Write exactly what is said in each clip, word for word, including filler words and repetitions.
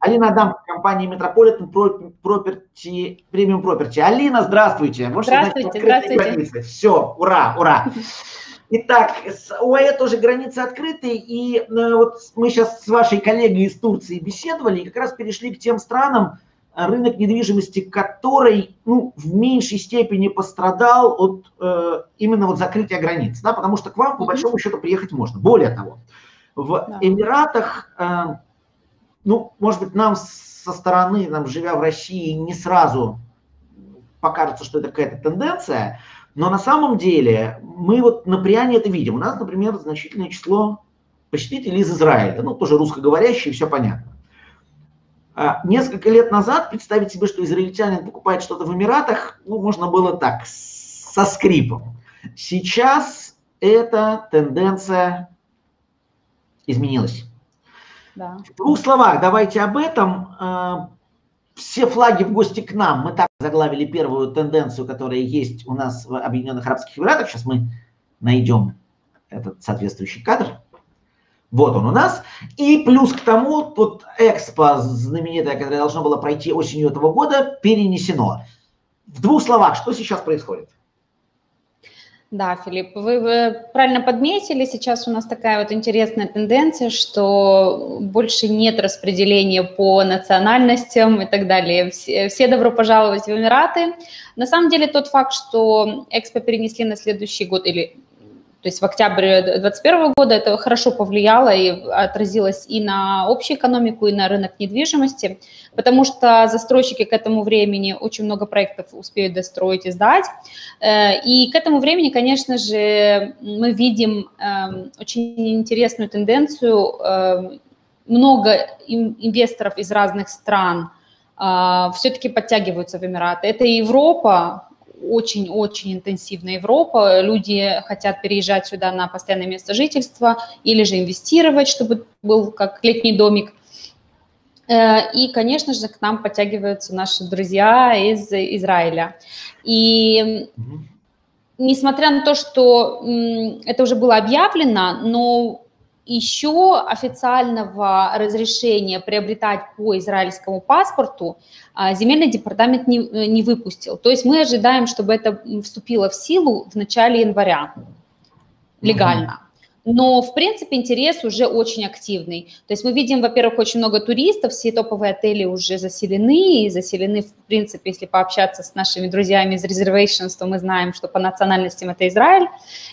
Алина Адам, компания Metropolitan Property, Premium Property. Алина, здравствуйте. Вот здравствуйте, что значит открытые границы. Все, ура, ура. Итак, с ОАЭ тоже границы открыты, и э, вот мы сейчас с вашей коллегой из Турции беседовали, и как раз перешли к тем странам, рынок недвижимости которой ну, в меньшей степени пострадал от э, именно вот закрытия границ, да, потому что к вам по большому счету приехать можно. Более того, в да. Эмиратах, э, ну, может быть, нам со стороны, нам, живя в России, не сразу покажется, что это какая-то тенденция, но на самом деле мы вот на пряне это видим. У нас, например, значительное число посетителей из Израиля, ну, тоже русскоговорящие, все понятно. Несколько лет назад представить себе, что израильтянин покупает что-то в Эмиратах, ну, можно было так, со скрипом. Сейчас эта тенденция изменилась. Да. В двух словах давайте об этом. Все флаги в гости к нам. Мы так заглавили первую тенденцию, которая есть у нас в Объединенных Арабских Эмиратах. Сейчас мы найдем этот соответствующий кадр. Вот он у нас. И плюс к тому, вот Экспо знаменитое, которое должно было пройти осенью этого года, перенесено. В двух словах, что сейчас происходит? Да, Филипп, вы, вы правильно подметили, сейчас у нас такая вот интересная тенденция, что больше нет распределения по национальностям и так далее. Все, все добро пожаловать в Эмираты. На самом деле тот факт, что Экспо перенесли на следующий год, или то есть в октябре две тысячи двадцать первого года, это хорошо повлияло и отразилось и на общую экономику, и на рынок недвижимости, потому что застройщики к этому времени очень много проектов успеют достроить и сдать. И к этому времени, конечно же, мы видим очень интересную тенденцию. Много инвесторов из разных стран все-таки подтягиваются в Эмираты. Это Европа, очень-очень интенсивная Европа, люди хотят переезжать сюда на постоянное место жительства или же инвестировать, чтобы был как летний домик. И, конечно же, к нам подтягиваются наши друзья из Израиля. И несмотря на то, что это уже было объявлено, но еще официального разрешения приобретать по израильскому паспорту земельный департамент не, не выпустил. То есть мы ожидаем, чтобы это вступило в силу в начале января легально. Но, в принципе, интерес уже очень активный. То есть мы видим, во-первых, очень много туристов, все топовые отели уже заселены, и заселены, в принципе, если пообщаться с нашими друзьями из Reservations, то мы знаем, что по национальностям это Израиль.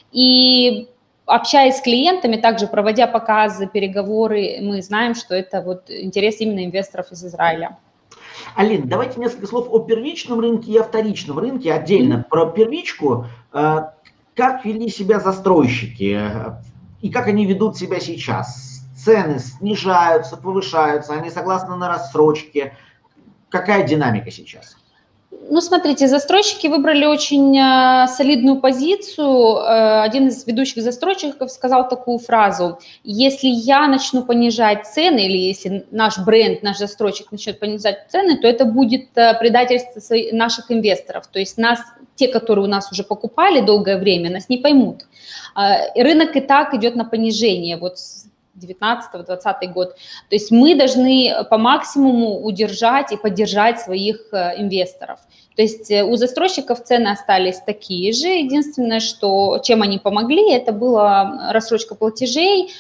И общаясь с клиентами, также проводя показы, переговоры, мы знаем, что это вот интерес именно инвесторов из Израиля. Алин, давайте несколько слов о первичном рынке и о вторичном рынке. Отдельно mm-hmm. про первичку. Как вели себя застройщики и как они ведут себя сейчас? Цены снижаются, повышаются, они согласны на рассрочки. Какая динамика сейчас? Ну, смотрите, застройщики выбрали очень э, солидную позицию. Э, один из ведущих застройщиков сказал такую фразу: если я начну понижать цены, или если наш бренд, наш застройщик начнет понижать цены, то это будет э, предательство наших инвесторов. То есть нас, те, которые у нас уже покупали долгое время, нас не поймут. Э, рынок и так идет на понижение. Вот девятнадцатый двадцатый год. То есть мы должны по максимуму удержать и поддержать своих инвесторов. То есть у застройщиков цены остались такие же. Единственное, что чем они помогли, это была рассрочка платежей,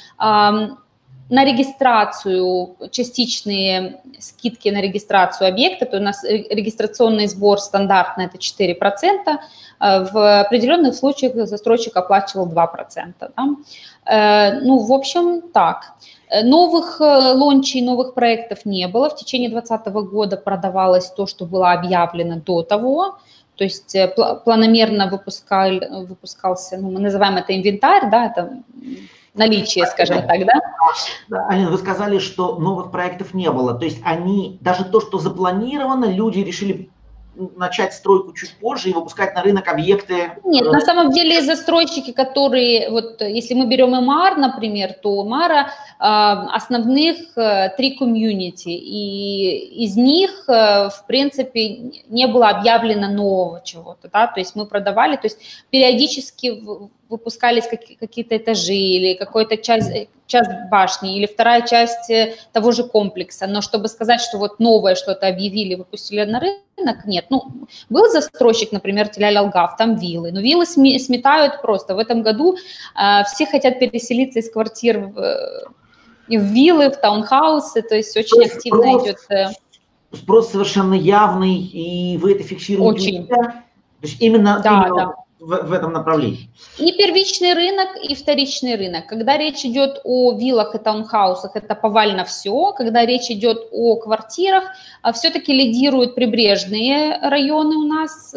на регистрацию, частичные скидки на регистрацию объекта, то у нас регистрационный сбор стандартный это четыре процента, в определенных случаях застройщик оплачивал два процента. Да? Ну, в общем, так. Новых лончей, новых проектов не было. В течение двадцатого года продавалось то, что было объявлено до того. То есть планомерно выпускал, выпускался, ну, мы называем это инвентарь, да, это наличие, скажем так, да? Да, Алина, вы сказали, что новых проектов не было. То есть они, даже то, что запланировано, люди решили начать стройку чуть позже и выпускать на рынок объекты? Нет, на самом деле застройщики, которые, вот если мы берем ЭМАР, например, то у ЭМАРа основных три комьюнити, и из них, в принципе, не было объявлено нового чего-то, да, то есть мы продавали, то есть периодически выпускались какие-то этажи или какая-то часть, часть башни или вторая часть того же комплекса, но чтобы сказать, что вот новое что-то объявили, выпустили на рынок, нет. Ну, был застройщик, например, Тель-Алгав, там виллы, но виллы сметают просто. В этом году э, все хотят переселиться из квартир в, в виллы, в таунхаусы, то есть очень то активно спрос, идет... Э, спрос совершенно явный, и вы это фиксируете? Очень. То есть именно, да, именно да. В, в этом направлении. И первичный рынок, и вторичный рынок. Когда речь идет о виллах и таунхаусах, это повально все. Когда речь идет о квартирах, все-таки лидируют прибрежные районы у нас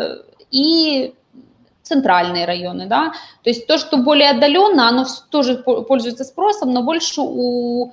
и центральные районы. Да? То есть то, что более отдаленно, оно тоже пользуется спросом, но больше у...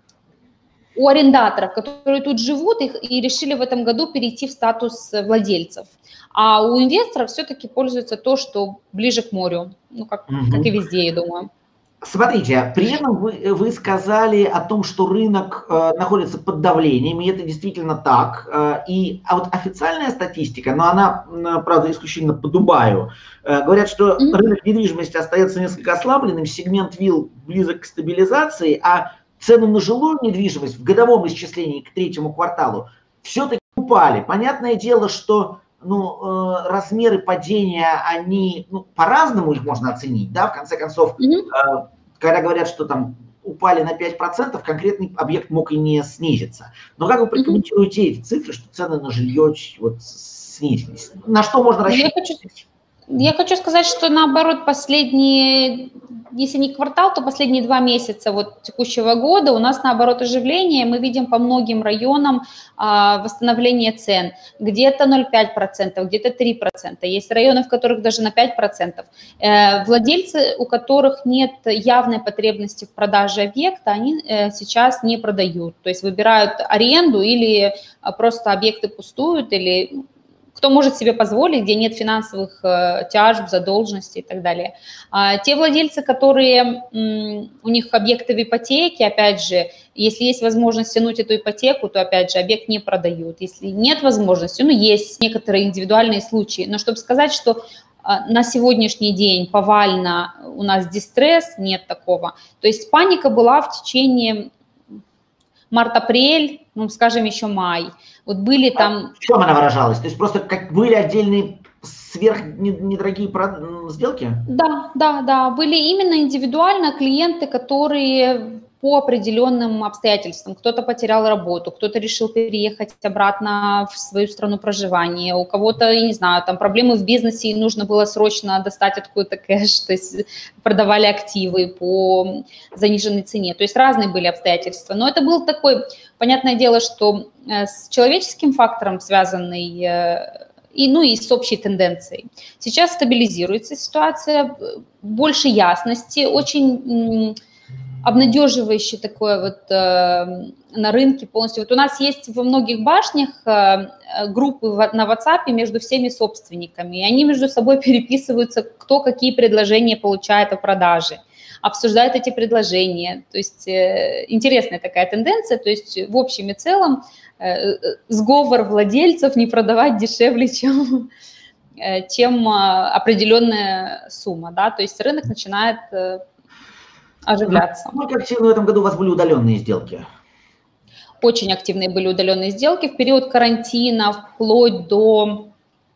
у арендаторов, которые тут живут их, и решили в этом году перейти в статус владельцев. А у инвесторов все-таки пользуется то, что ближе к морю, ну, как, угу. как и везде, я думаю. Смотрите, при этом вы, вы сказали о том, что рынок э, находится под давлением, и это действительно так. Э, и, а вот официальная статистика, но она, правда, исключительно по Дубаю, э, говорят, что mm-hmm. рынок недвижимости остается несколько ослабленным, сегмент вилл близок к стабилизации, а цены на жилую недвижимость в годовом исчислении к третьему кварталу все-таки упали. Понятное дело, что ну, э, размеры падения, они, ну, по-разному их можно оценить, да, в конце концов, mm-hmm. э, когда говорят, что там упали на пять процентов, конкретный объект мог и не снизиться. Но как вы прокомментируете mm-hmm. эти цифры, что цены на жилье вот снизились? На что можно рассчитывать? Я хочу, я хочу сказать, что наоборот, последние, если не квартал, то последние два месяца вот текущего года у нас наоборот оживление. Мы видим по многим районам а, восстановление цен. Где-то ноль целых пять десятых процента, где-то три процента. Есть районы, в которых даже на пять процентов. Э, владельцы, у которых нет явной потребности в продаже объекта, они э, сейчас не продают. То есть выбирают аренду или а, просто объекты пустуют, или... кто может себе позволить, где нет финансовых э, тяжб, задолженностей и так далее. А, те владельцы, которые, м, у них объекты в ипотеке, опять же, если есть возможность тянуть эту ипотеку, то, опять же, объект не продают. Если нет возможности, ну, есть некоторые индивидуальные случаи. Но чтобы сказать, что э, на сегодняшний день повально у нас дистресс, нет такого. То есть паника была в течение март-апрель, ну, скажем, еще май. Вот были там... В чем она выражалась? То есть просто как были отдельные сверхнедорогие сделки? Да, да, да. Были именно индивидуально клиенты, которые по определенным обстоятельствам. Кто-то потерял работу, кто-то решил переехать обратно в свою страну проживания, у кого-то, я не знаю, там проблемы в бизнесе, и нужно было срочно достать откуда-то кэш, то есть продавали активы по заниженной цене. То есть разные были обстоятельства. Но это был такой, понятное дело, что с человеческим фактором связанный и, ну, и с общей тенденцией. Сейчас стабилизируется ситуация, больше ясности, очень... обнадеживающее такое вот э, на рынке полностью. Вот у нас есть во многих башнях э, группы в, на WhatsApp между всеми собственниками, и они между собой переписываются, кто какие предложения получает о продаже, обсуждают эти предложения. То есть э, интересная такая тенденция, то есть в общем и целом э, сговор владельцев не продавать дешевле, чем, э, чем э, определенная сумма, да, то есть рынок начинает... Э, оживляться. Насколько активны в этом году у вас были удаленные сделки? Очень активные были удаленные сделки. В период карантина, вплоть до,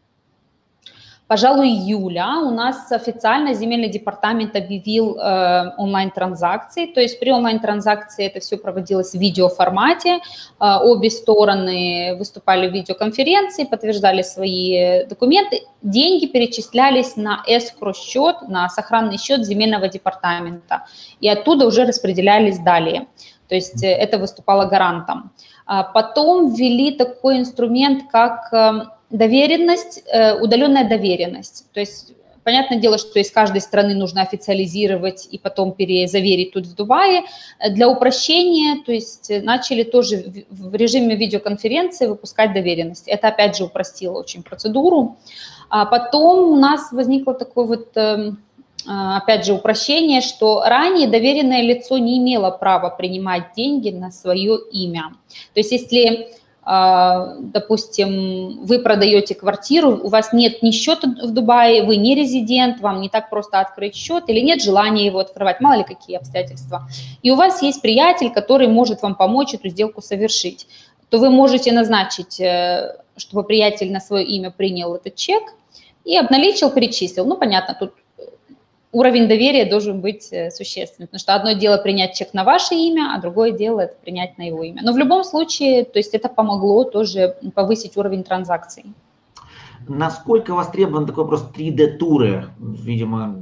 пожалуй, июля, у нас официально земельный департамент объявил э, онлайн-транзакции. То есть при онлайн-транзакции это все проводилось в видеоформате. Э, обе стороны выступали в видеоконференции, подтверждали свои документы. Деньги перечислялись на эскро-счет, на сохранный счет земельного департамента. И оттуда уже распределялись далее. То есть это выступало гарантом. А потом ввели такой инструмент, как доверенность, удаленная доверенность. То есть понятное дело, что из каждой страны нужно официализировать и потом перезаверить тут в Дубае. Для упрощения, то есть начали тоже в режиме видеоконференции выпускать доверенность. Это опять же упростило очень процедуру. А потом у нас возникло такое вот, опять же, упрощение, что ранее доверенное лицо не имело права принимать деньги на свое имя. То есть если допустим, вы продаете квартиру, у вас нет ни счета в Дубае, вы не резидент, вам не так просто открыть счет или нет желания его открывать, мало ли какие обстоятельства, и у вас есть приятель, который может вам помочь эту сделку совершить, то вы можете назначить, чтобы приятель на свое имя принял этот чек и обналичил, перечислил. Ну, понятно, тут уровень доверия должен быть существенным, потому что одно дело принять чек на ваше имя, а другое дело это принять на его имя. Но в любом случае, то есть это помогло тоже повысить уровень транзакций. Насколько востребован такой вопрос три дэ туры? Видимо,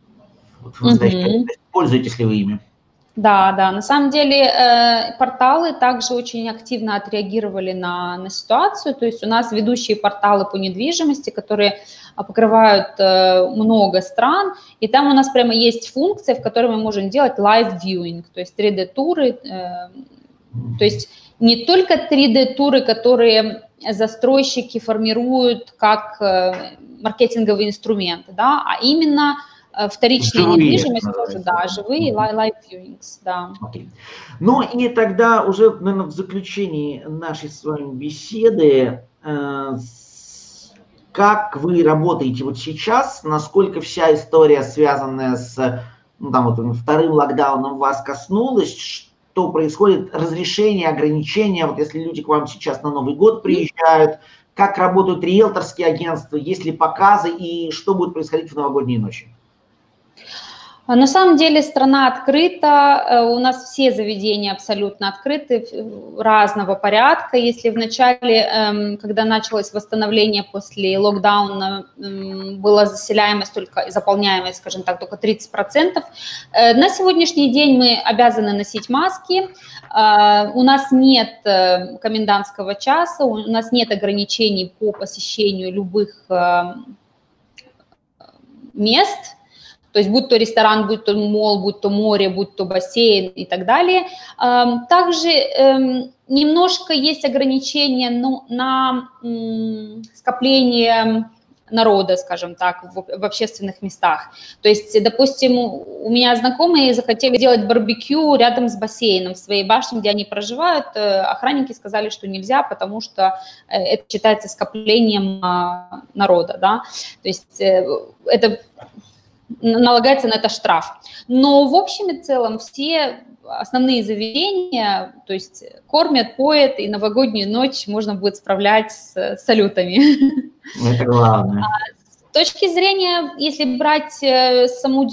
mm-hmm. пользуетесь ли вы ими? Да, да, на самом деле э, порталы также очень активно отреагировали на, на ситуацию, то есть у нас ведущие порталы по недвижимости, которые покрывают э, много стран, и там у нас прямо есть функция, в которой мы можем делать live viewing, то есть три дэ туры, э, то есть не только три дэ туры, которые застройщики формируют как э, маркетинговый инструмент, да, а именно вторичная живые, недвижимость тоже, да, живые, live viewings, да. Okay. Ну и тогда уже, наверное, в заключении нашей с вами беседы, э, как вы работаете вот сейчас, насколько вся история, связанная с ну, там, вот, вторым локдауном, вас коснулась, что происходит, разрешение, ограничения, вот если люди к вам сейчас на Новый год приезжают, как работают риэлторские агентства, есть ли показы и что будет происходить в новогодние ночи? На самом деле страна открыта, у нас все заведения абсолютно открыты, разного порядка. Если в начале, когда началось восстановление после локдауна, была заселяемость, только заполняемость, скажем так, только тридцать процентов, на сегодняшний день мы обязаны носить маски, у нас нет комендантского часа, у нас нет ограничений по посещению любых мест, то есть будь то ресторан, будь то молл, будь то море, будь то бассейн и так далее. Также немножко есть ограничения на скопление народа, скажем так, в общественных местах. То есть, допустим, у меня знакомые захотели делать барбекю рядом с бассейном в своей башне, где они проживают. Охранники сказали, что нельзя, потому что это считается скоплением народа, да. То есть это... налагается на это штраф. Но в общем и целом все основные заведения, то есть кормят, поят, и новогоднюю ночь можно будет справлять с салютами. Это главное. С точки зрения, если брать саму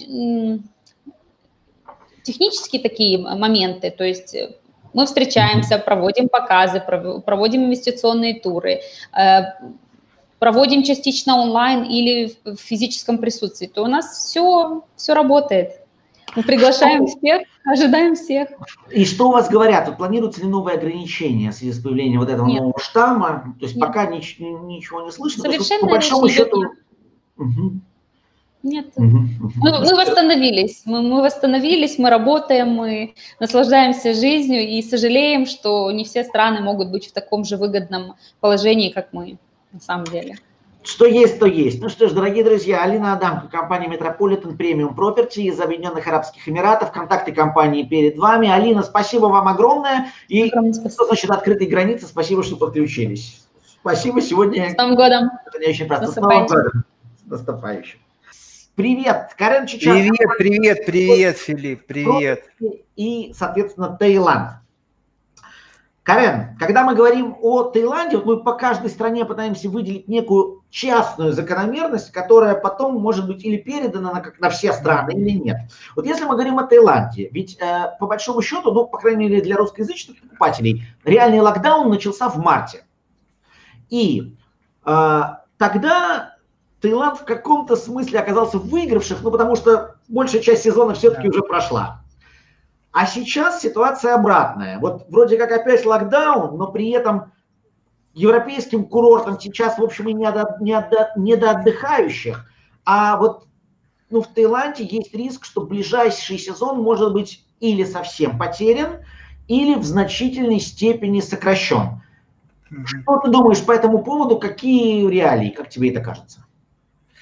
технические такие моменты, то есть мы встречаемся, проводим показы, проводим инвестиционные туры, проводим частично онлайн или в физическом присутствии, то у нас все, все работает. Мы приглашаем всех, ожидаем всех. И что у вас говорят? Вот планируются ли новые ограничения в связи с появлением вот этого нет. нового штамма? То есть нет. пока ничего, ничего не слышно? Совершенно по большому счету... Угу. Нет. Угу, угу. Мы, мы восстановились. Мы, мы восстановились, мы работаем, мы наслаждаемся жизнью и сожалеем, что не все страны могут быть в таком же выгодном положении, как мы. На самом деле. Что есть, то есть. Ну что ж, дорогие друзья, Алина Адамко, компания Metropolitan Premium Property из Объединенных Арабских Эмиратов. Контакты компании перед вами. Алина, спасибо вам огромное. И огромное спасибо. Что значит открытые границы? Спасибо, что подключились. Спасибо сегодня. С Новым годом. С Новым годом. С наступающим. Привет, Карен Чичан. Привет, привет, привет, Филипп, привет. И, соответственно, Таиланд. Карен, когда мы говорим о Таиланде, вот мы по каждой стране пытаемся выделить некую частную закономерность, которая потом может быть или передана на, как на все страны, или нет. Вот если мы говорим о Таиланде, ведь э, по большому счету, ну, по крайней мере для русскоязычных покупателей, реальный локдаун начался в марте. И э, тогда Таиланд в каком-то смысле оказался в выигравших, ну, потому что большая часть сезона все-таки да. уже прошла. А сейчас ситуация обратная. Вот вроде как опять локдаун, но при этом европейским курортам сейчас, в общем, и не до, не до, не до отдыхающих. А вот ну, в Таиланде есть риск, что ближайший сезон может быть или совсем потерян, или в значительной степени сокращен. Mm-hmm. Что ты думаешь по этому поводу? Какие реалии, как тебе это кажется?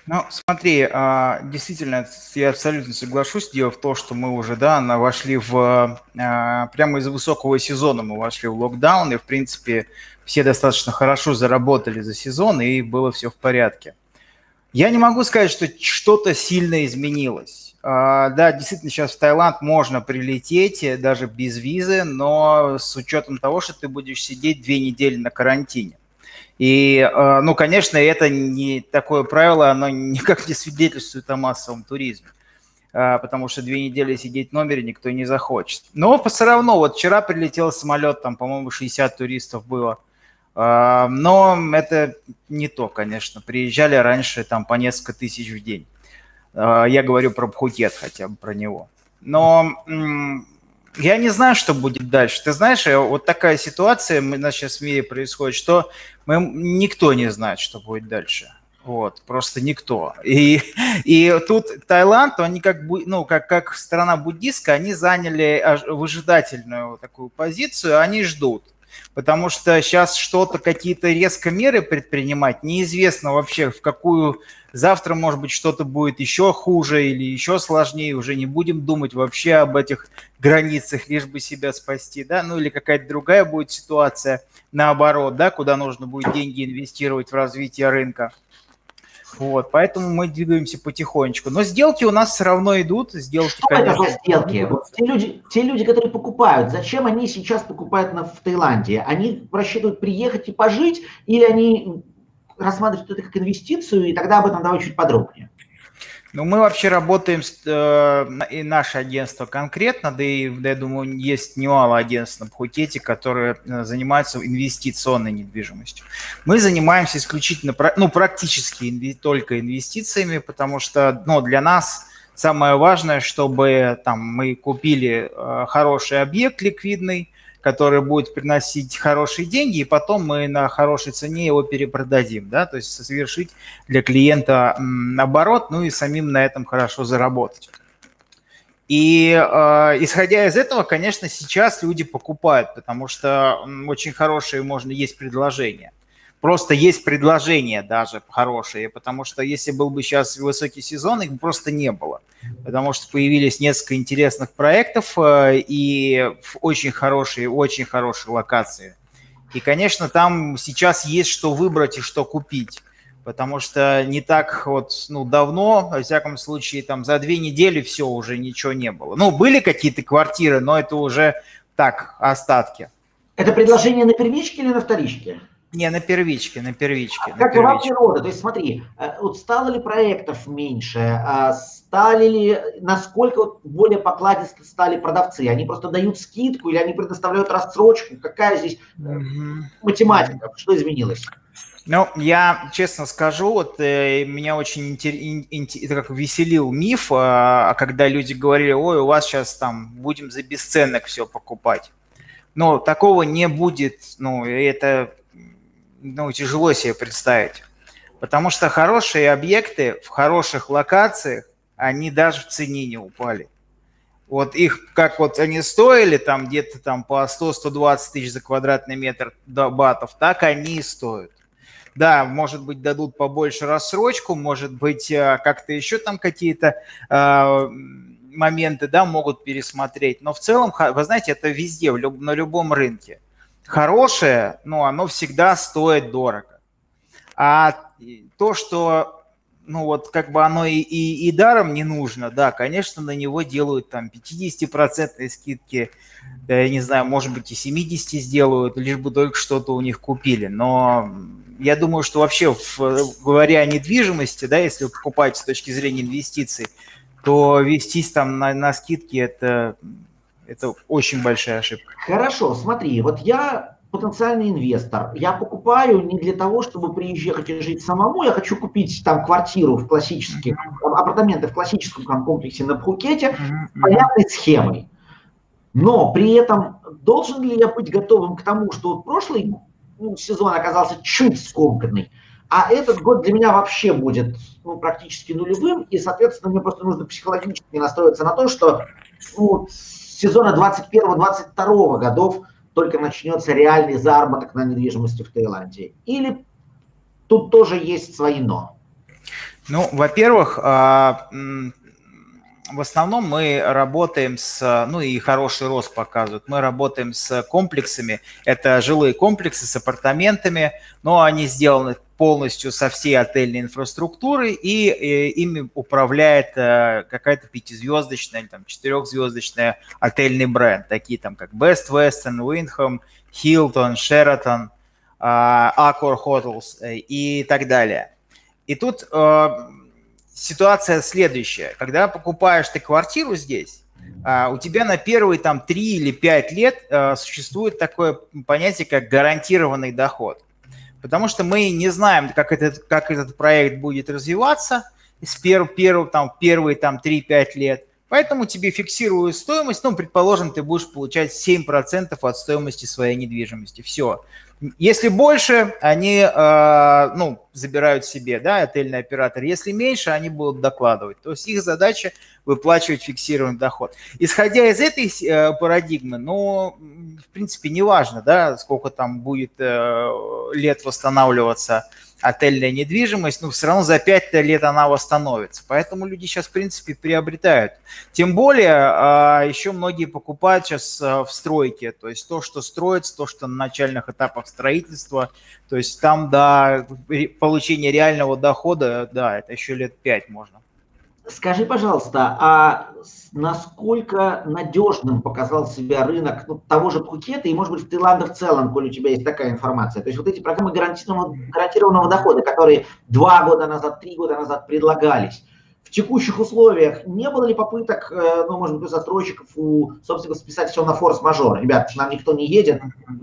Ну, смотри, действительно, я абсолютно соглашусь. Дело в том, что мы уже, да, вошли в, прямо из высокого сезона мы вошли в локдаун, и, в принципе, все достаточно хорошо заработали за сезон, и было все в порядке. Я не могу сказать, что что-то сильно изменилось. Да, действительно, сейчас в Таиланд можно прилететь даже без визы, но с учетом того, что ты будешь сидеть две недели на карантине. И, ну, конечно, это не такое правило, оно никак не свидетельствует о массовом туризме, потому что две недели сидеть в номере никто не захочет. Но все равно, вот вчера прилетел самолет, там, по-моему, шестьдесят туристов было, но это не то, конечно. Приезжали раньше там по несколько тысяч в день. Я говорю про Пхукет хотя бы, про него. Но я не знаю, что будет дальше. Ты знаешь, вот такая ситуация у нас сейчас в мире происходит, что мы, никто не знает, что будет дальше. Вот, просто никто. И, и тут Таиланд, они как, ну, как, как страна буддистская, они заняли выжидательную такую позицию, они ждут. Потому что сейчас что-то, какие-то резко меры предпринимать, неизвестно вообще, в какую... Завтра, может быть, что-то будет еще хуже или еще сложнее, уже не будем думать вообще об этих границах, лишь бы себя спасти, да, ну или какая-то другая будет ситуация, наоборот, да, куда нужно будет деньги инвестировать в развитие рынка. Вот, поэтому мы двигаемся потихонечку. Но сделки у нас все равно идут. Сделки, что конечно, это за сделки? Вот те, люди, те люди, которые покупают, зачем они сейчас покупают на, в Таиланде? Они рассчитывают приехать и пожить, или они рассматривают это как инвестицию, и тогда об этом давай чуть подробнее. Ну, мы вообще работаем, с, э, и наше агентство конкретно, да и, да, я думаю, есть немало агентств на Пхукете, которые занимаются инвестиционной недвижимостью. Мы занимаемся исключительно, ну, практически инви, только инвестициями, потому что, ну, для нас самое важное, чтобы там мы купили э, хороший объект ликвидный, который будет приносить хорошие деньги, и потом мы на хорошей цене его перепродадим, да, то есть совершить для клиента оборот, ну и самим на этом хорошо заработать. И э, исходя из этого, конечно, сейчас люди покупают, потому что очень хорошие можно есть предложения. Просто есть предложения даже хорошие, потому что если был бы сейчас высокий сезон, их просто не было. Потому что появились несколько интересных проектов и очень хорошие, очень хорошие локации. И, конечно, там сейчас есть что выбрать и что купить. Потому что не так вот, ну, давно, во всяком случае, там за две недели все, уже ничего не было. Ну, были какие-то квартиры, но это уже так, остатки. Это предложение на первичке или на вторичке? Не, на первичке, на первичке. Как была природа? То есть смотри, вот стало ли проектов меньше, стали ли, насколько более покладисто стали продавцы? Они просто дают скидку или они предоставляют рассрочку? Какая здесь mm-hmm. математика? Что изменилось? Ну, я честно скажу, вот э, меня очень интер- интер- это как веселил миф, э, когда люди говорили: ой, у вас сейчас там будем за бесценок все покупать. Но такого не будет, ну, это... ну, тяжело себе представить. Потому что хорошие объекты в хороших локациях, они даже в цене не упали. Вот их, как вот они стоили там где-то там по сто - сто двадцать тысяч за квадратный метр батов, так они и стоят. Да, может быть, дадут побольше рассрочку, может быть, как-то еще там какие-то э, моменты, да, могут пересмотреть. Но в целом, вы знаете, это везде, в люб, на любом рынке. Хорошее, ну, оно всегда стоит дорого. А то, что, ну, вот как бы оно и, и, и даром не нужно, да, конечно, на него делают там пятидесятипроцентные скидки, да, я не знаю, может быть, и семьдесят сделают, лишь бы только что-то у них купили. Но я думаю, что вообще, в, говоря о недвижимости, да, если вы покупаете с точки зрения инвестиций, то вестись там на, на скидки – это... Это очень большая ошибка. Хорошо, смотри, вот я потенциальный инвестор. Я покупаю не для того, чтобы приезжать и жить самому. Я хочу купить там квартиру в классических, mm-hmm. апартаменты в классическом комплексе на Пхукете mm-hmm. с понятной схемой. Но при этом должен ли я быть готовым к тому, что вот прошлый ну, сезон оказался чуть скомканный, а этот год для меня вообще будет ну, практически нулевым, и, соответственно, мне просто нужно психологически настроиться на то, что ну, с сезона двадцать первого - двадцать второго годов только начнется реальный заработок на недвижимости в Таиланде. Или тут тоже есть свои «но»? Ну, во-первых, а, м, в основном мы работаем с, ну и хороший рост показывают, мы работаем с комплексами, это жилые комплексы с апартаментами, но они сделаны полностью со всей отельной инфраструктурой, и, и ими управляет э, какая-то пятизвездочная или там четырехзвездочная отельный бренд, такие там как Best Western, Wyndham, Hilton, Sheraton, э, Accor Hotels э, и так далее. И тут э, ситуация следующая. Когда покупаешь ты квартиру здесь, э, у тебя на первые там три или пять лет э, существует такое понятие, как гарантированный доход. Потому что мы не знаем, как этот, как этот проект будет развиваться с пер, пер, там, первые там, три-пять лет. Поэтому тебе фиксируют стоимость, ну, предположим, ты будешь получать семь процентов от стоимости своей недвижимости. Все. Если больше, они э, ну, забирают себе, да, отельный оператор. Если меньше, они будут докладывать. То есть их задача выплачивать фиксированный доход. Исходя из этой э, парадигмы, ну, в принципе, неважно, да, сколько там будет э, лет восстанавливаться отельная недвижимость, но все равно за пять лет она восстановится. Поэтому люди сейчас, в принципе, приобретают. Тем более, еще многие покупают сейчас в стройке. То есть то, что строится, то, что на начальных этапах строительства. То есть там до получения реального дохода, да, это еще лет пять можно. Скажи, пожалуйста, а насколько надежным показал себя рынок, ну, того же Пхукета и, может быть, в Таиланде в целом, коль у тебя есть такая информация? То есть вот эти программы гарантированного, гарантированного дохода, которые два года назад, три года назад предлагались, в текущих условиях не было ли попыток, ну, может быть, у застройщиков, у собственников списать все на форс-мажор? Ребят, нам никто не едет.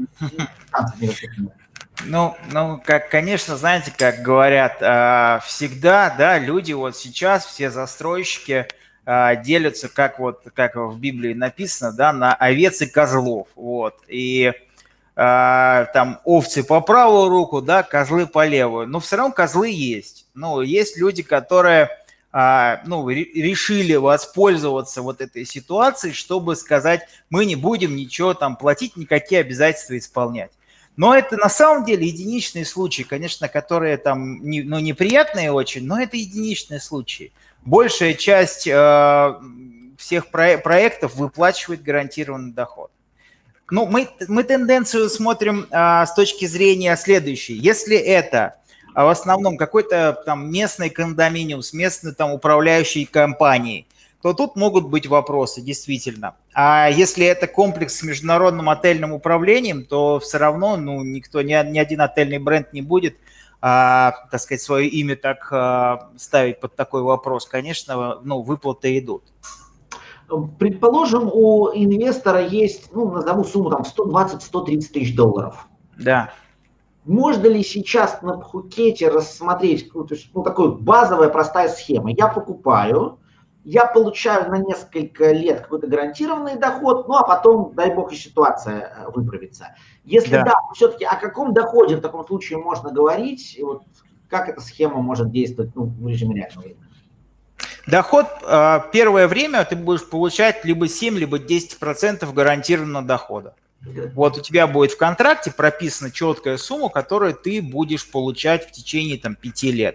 Ну, ну, как, конечно, знаете, как говорят, э, всегда, да, люди вот сейчас, все застройщики э, делятся, как вот, как в Библии написано, да, на овец и козлов, вот, и э, там овцы по правую руку, да, козлы по левую, но все равно козлы есть, ну, есть люди, которые, э, ну, решили воспользоваться вот этой ситуацией, чтобы сказать, мы не будем ничего там платить, никакие обязательства исполнять. Но это на самом деле единичные случаи, конечно, которые там не, ну, неприятные очень, но это единичные случаи. Большая часть э, всех про- проектов выплачивает гарантированный доход. Ну, мы, мы тенденцию смотрим э, с точки зрения следующей. Если это в основном какой-то там местный кондоминиум с местной там управляющей компанией, то тут могут быть вопросы, действительно. А если это комплекс с международным отельным управлением, то все равно ну, никто, ни, ни один отельный бренд не будет, а, так сказать, свое имя так а, ставить под такой вопрос. Конечно, ну, выплаты идут. Предположим, у инвестора есть, ну, назову сумму там сто двадцать - сто тридцать тысяч долларов. Да. Можно ли сейчас на Пхукете рассмотреть, ну, то есть, ну, такая базовая простая схема? Я покупаю, я получаю на несколько лет какой-то гарантированный доход, ну а потом, дай бог, и ситуация выправится. Если да, да все-таки о каком доходе в таком случае можно говорить, и вот как эта схема может действовать, ну, в режиме реального времени? Доход первое время ты будешь получать либо семь, либо десять процентов гарантированного дохода. Вот у тебя будет в контракте прописана четкая сумма, которую ты будешь получать в течение там пяти лет.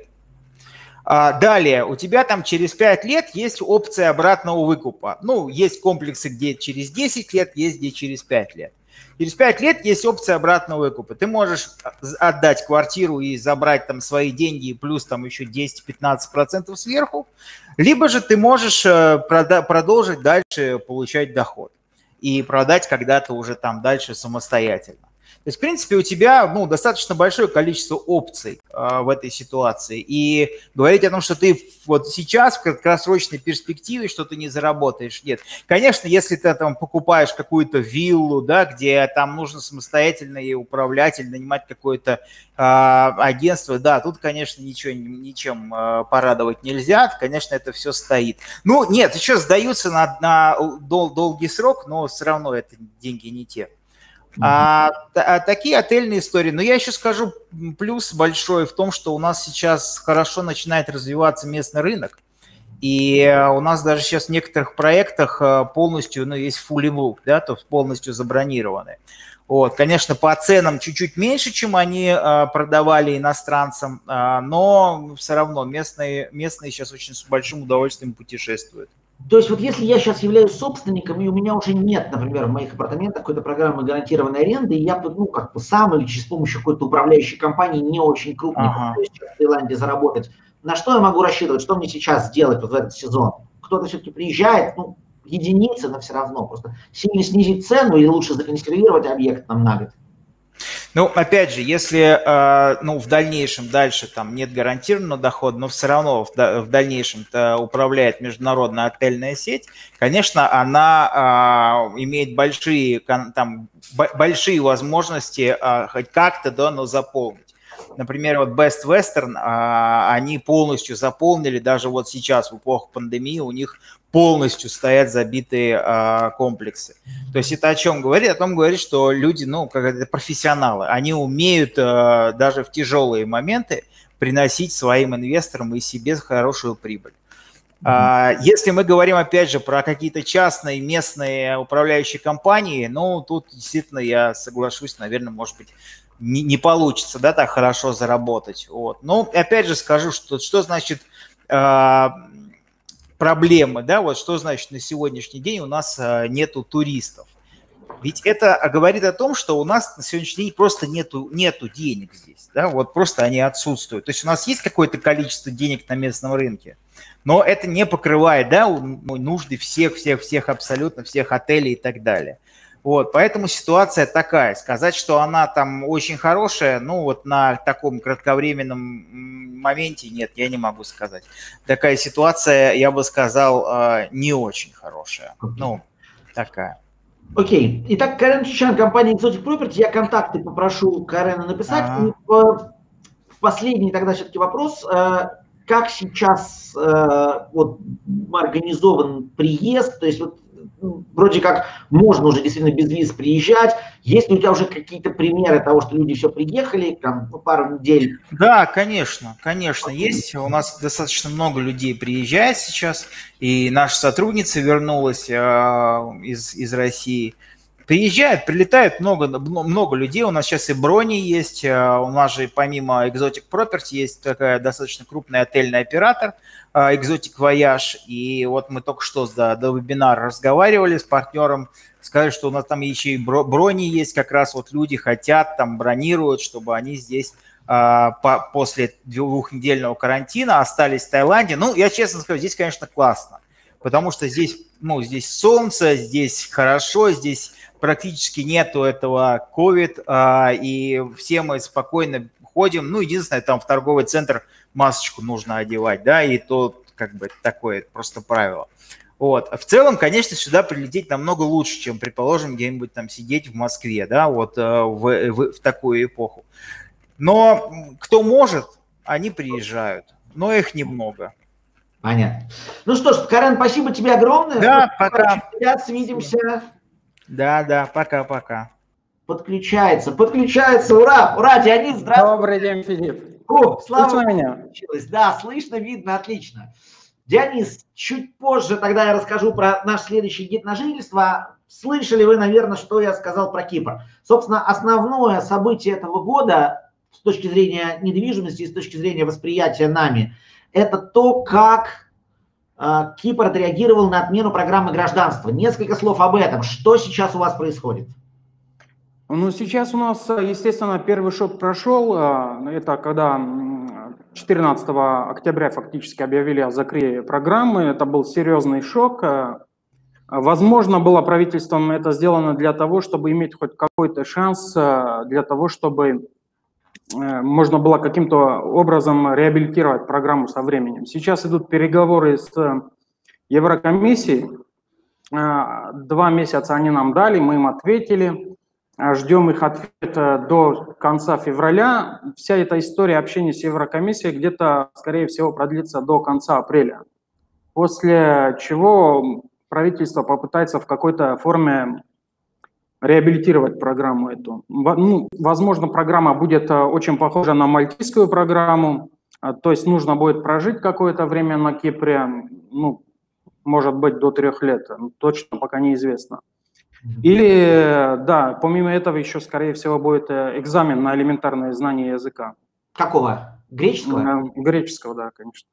Далее, у тебя там через пять лет есть опция обратного выкупа. Ну, есть комплексы, где через десять лет, есть где через пять лет. Через пять лет есть опция обратного выкупа. Ты можешь отдать квартиру и забрать там свои деньги, плюс там еще десять-пятнадцать процентов сверху. Либо же ты можешь прода- продолжить дальше получать доход и продать когда-то уже там дальше самостоятельно. То есть, в принципе, у тебя ну, достаточно большое количество опций э, в этой ситуации. И говорить о том, что ты вот сейчас в краткосрочной перспективе что-то не заработаешь, нет. Конечно, если ты там покупаешь какую-то виллу, да, где там нужно самостоятельно и управлять или нанимать какое-то э, агентство, да, тут, конечно, ничего, ничем э, порадовать нельзя, конечно, это все стоит. Ну, нет, еще сдаются на, на дол- долгий срок, но все равно это деньги не те. А, а такие отельные истории. Но я еще скажу плюс большой в том, что у нас сейчас хорошо начинает развиваться местный рынок. И у нас даже сейчас в некоторых проектах полностью, ну, есть fully booked, да, то есть полностью забронированы. Вот, конечно, по ценам чуть-чуть меньше, чем они э, продавали иностранцам, э, но все равно местные, местные сейчас очень с большим удовольствием путешествуют. То есть вот если я сейчас являюсь собственником, и у меня уже нет, например, в моих апартаментах какой-то программы гарантированной аренды, и я, ну, как бы сам или с помощью какой-то управляющей компании не очень крупной, Ага. пытаюсь сейчас в Таиланде заработать, на что я могу рассчитывать, что мне сейчас делать вот в этот сезон? Кто-то все-таки приезжает, ну, единицы, но все равно, просто сильно снизить цену или лучше законсервировать объект там на год? Ну, опять же, если э, ну, в дальнейшем дальше там нет гарантированного дохода, но все равно в, в дальнейшем управляет международная отельная сеть, конечно, она э, имеет большие, там, большие возможности э, хоть как-то, да, но заполнить. Например, вот Best Western, э, они полностью заполнили, даже вот сейчас в эпоху пандемии у них полностью стоят забитые э, комплексы. То есть это о чем говорит? О том говорит, что люди, ну, как это профессионалы, они умеют э, даже в тяжелые моменты приносить своим инвесторам и себе хорошую прибыль. Mm-hmm. Если мы говорим, опять же, про какие-то частные местные управляющие компании, ну, тут действительно я соглашусь, наверное, может быть, не, не получится, да, так хорошо заработать. Вот. Но, опять же, скажу, что, что значит... Э, проблемы, да, вот что значит на сегодняшний день у нас а, нету туристов. Ведь это говорит о том, что у нас на сегодняшний день просто нету, нету денег здесь, да, вот просто они отсутствуют. То есть у нас есть какое-то количество денег на местном рынке, но это не покрывает, да, нужды всех-всех-всех, абсолютно всех отелей и так далее. Вот, поэтому ситуация такая. Сказать, что она там очень хорошая, ну вот на таком кратковременном моменте нет, я не могу сказать. Такая ситуация, я бы сказал, не очень хорошая. Ну, такая. Окей. Итак, Карен Чичан, компания Exotic Property. Я контакты попрошу Карена написать. Ага. И в последний тогда все-таки вопрос. Как сейчас вот организован приезд? То есть вот вроде как можно уже действительно без виз приезжать. Есть ли у тебя уже какие-то примеры того, что люди все приехали, там, пару недель? Да, конечно, конечно, есть. У нас достаточно много людей приезжает сейчас, и наша сотрудница вернулась э, из, из России. Приезжают, прилетают много, много людей. У нас сейчас и брони есть. У нас же помимо Exotic Property есть такая достаточно крупный отельный оператор Exotic Voyage. И вот мы только что до, до вебинара разговаривали с партнером. Сказали, что у нас там еще и брони есть. Как раз вот люди хотят, там бронируют, чтобы они здесь по, после двухнедельного карантина остались в Таиланде. Ну, я честно скажу, здесь, конечно, классно. Потому что здесь, ну, здесь солнце, здесь хорошо, здесь практически нету этого ковид, а, и все мы спокойно ходим. Ну, единственное, там в торговый центр масочку нужно одевать, да, и то как бы такое просто правило. Вот. В целом, конечно, сюда прилететь намного лучше, чем, предположим, где-нибудь там сидеть в Москве, да, вот в, в, в такую эпоху. Но кто может, они приезжают, но их немного. Понятно. Ну что ж, Карен, спасибо тебе огромное. Да, пока. Свидимся. Да, да, пока-пока. Подключается, подключается, ура, ура, Дионис, здравствуй. Добрый день, Филипп. О, слава слышно меня? Да, слышно, видно, отлично. Дионис, чуть позже тогда я расскажу про наш следующий гид на жительство. Слышали вы, наверное, что я сказал про Кипр. Собственно, основное событие этого года с точки зрения недвижимости и с точки зрения восприятия нами, это то, как э, Кипр отреагировал на отмену программы гражданства. Несколько слов об этом. Что сейчас у вас происходит? Ну, сейчас у нас, естественно, первый шок прошел. Это когда четырнадцатого октября фактически объявили о закрытии программы. Это был серьезный шок. Возможно, было правительством это сделано для того, чтобы иметь хоть какой-то шанс, для того, чтобы можно было каким-то образом реабилитировать программу со временем. Сейчас идут переговоры с Еврокомиссией. Два месяца они нам дали, мы им ответили. Ждем их ответа до конца февраля. Вся эта история общения с Еврокомиссией где-то, скорее всего, продлится до конца апреля. После чего правительство попытается в какой-то форме реабилитировать программу эту. Ну, возможно, программа будет очень похожа на мальтийскую программу, то есть нужно будет прожить какое-то время на Кипре, ну, может быть, до трех лет, точно пока неизвестно. Или, да, помимо этого еще, скорее всего, будет экзамен на элементарное знание языка. Какого? Греческого? Греческого, да, конечно.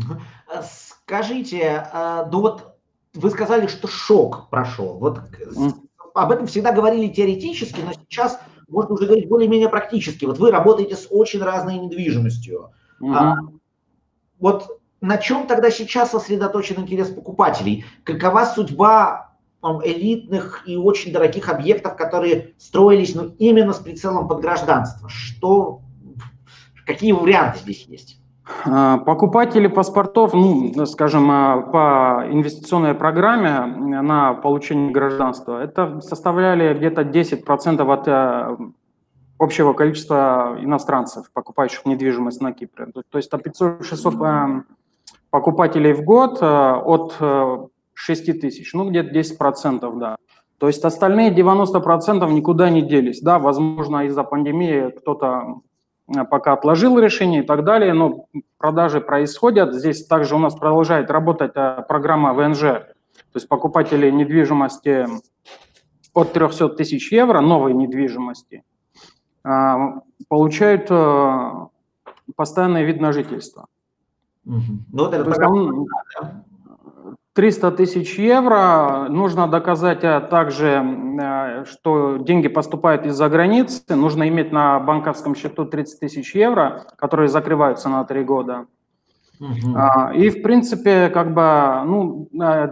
Скажите, ну вот вы сказали, что шок прошел. Вот mm. об этом всегда говорили теоретически, но сейчас можно уже говорить более-менее практически. Вот вы работаете с очень разной недвижимостью. Mm-hmm. А, вот на чем тогда сейчас сосредоточен интерес покупателей? Какова судьба там, элитных и очень дорогих объектов, которые строились ну, именно с прицелом под гражданство? Что, какие варианты здесь есть? Покупатели паспортов, ну, скажем, по инвестиционной программе на получение гражданства, это составляли где-то десять процентов от общего количества иностранцев, покупающих недвижимость на Кипре. То есть пятьсот-шестьсот покупателей в год от шести тысяч, ну, где-то десять процентов, да. То есть остальные девяносто процентов никуда не делись. Да, возможно, из-за пандемии кто-то пока отложил решение и так далее, но продажи происходят. Здесь также у нас продолжает работать программа вэ эн жэ, то есть покупатели недвижимости от трёхсот тысяч евро, новой недвижимости, получают постоянный вид на жительство. Угу. Ну, вот это программа... триста тысяч евро. Нужно доказать также, что деньги поступают из-за границы. Нужно иметь на банковском счету тридцать тысяч евро, которые закрываются на три года. Uh-huh. И, в принципе, как бы, ну,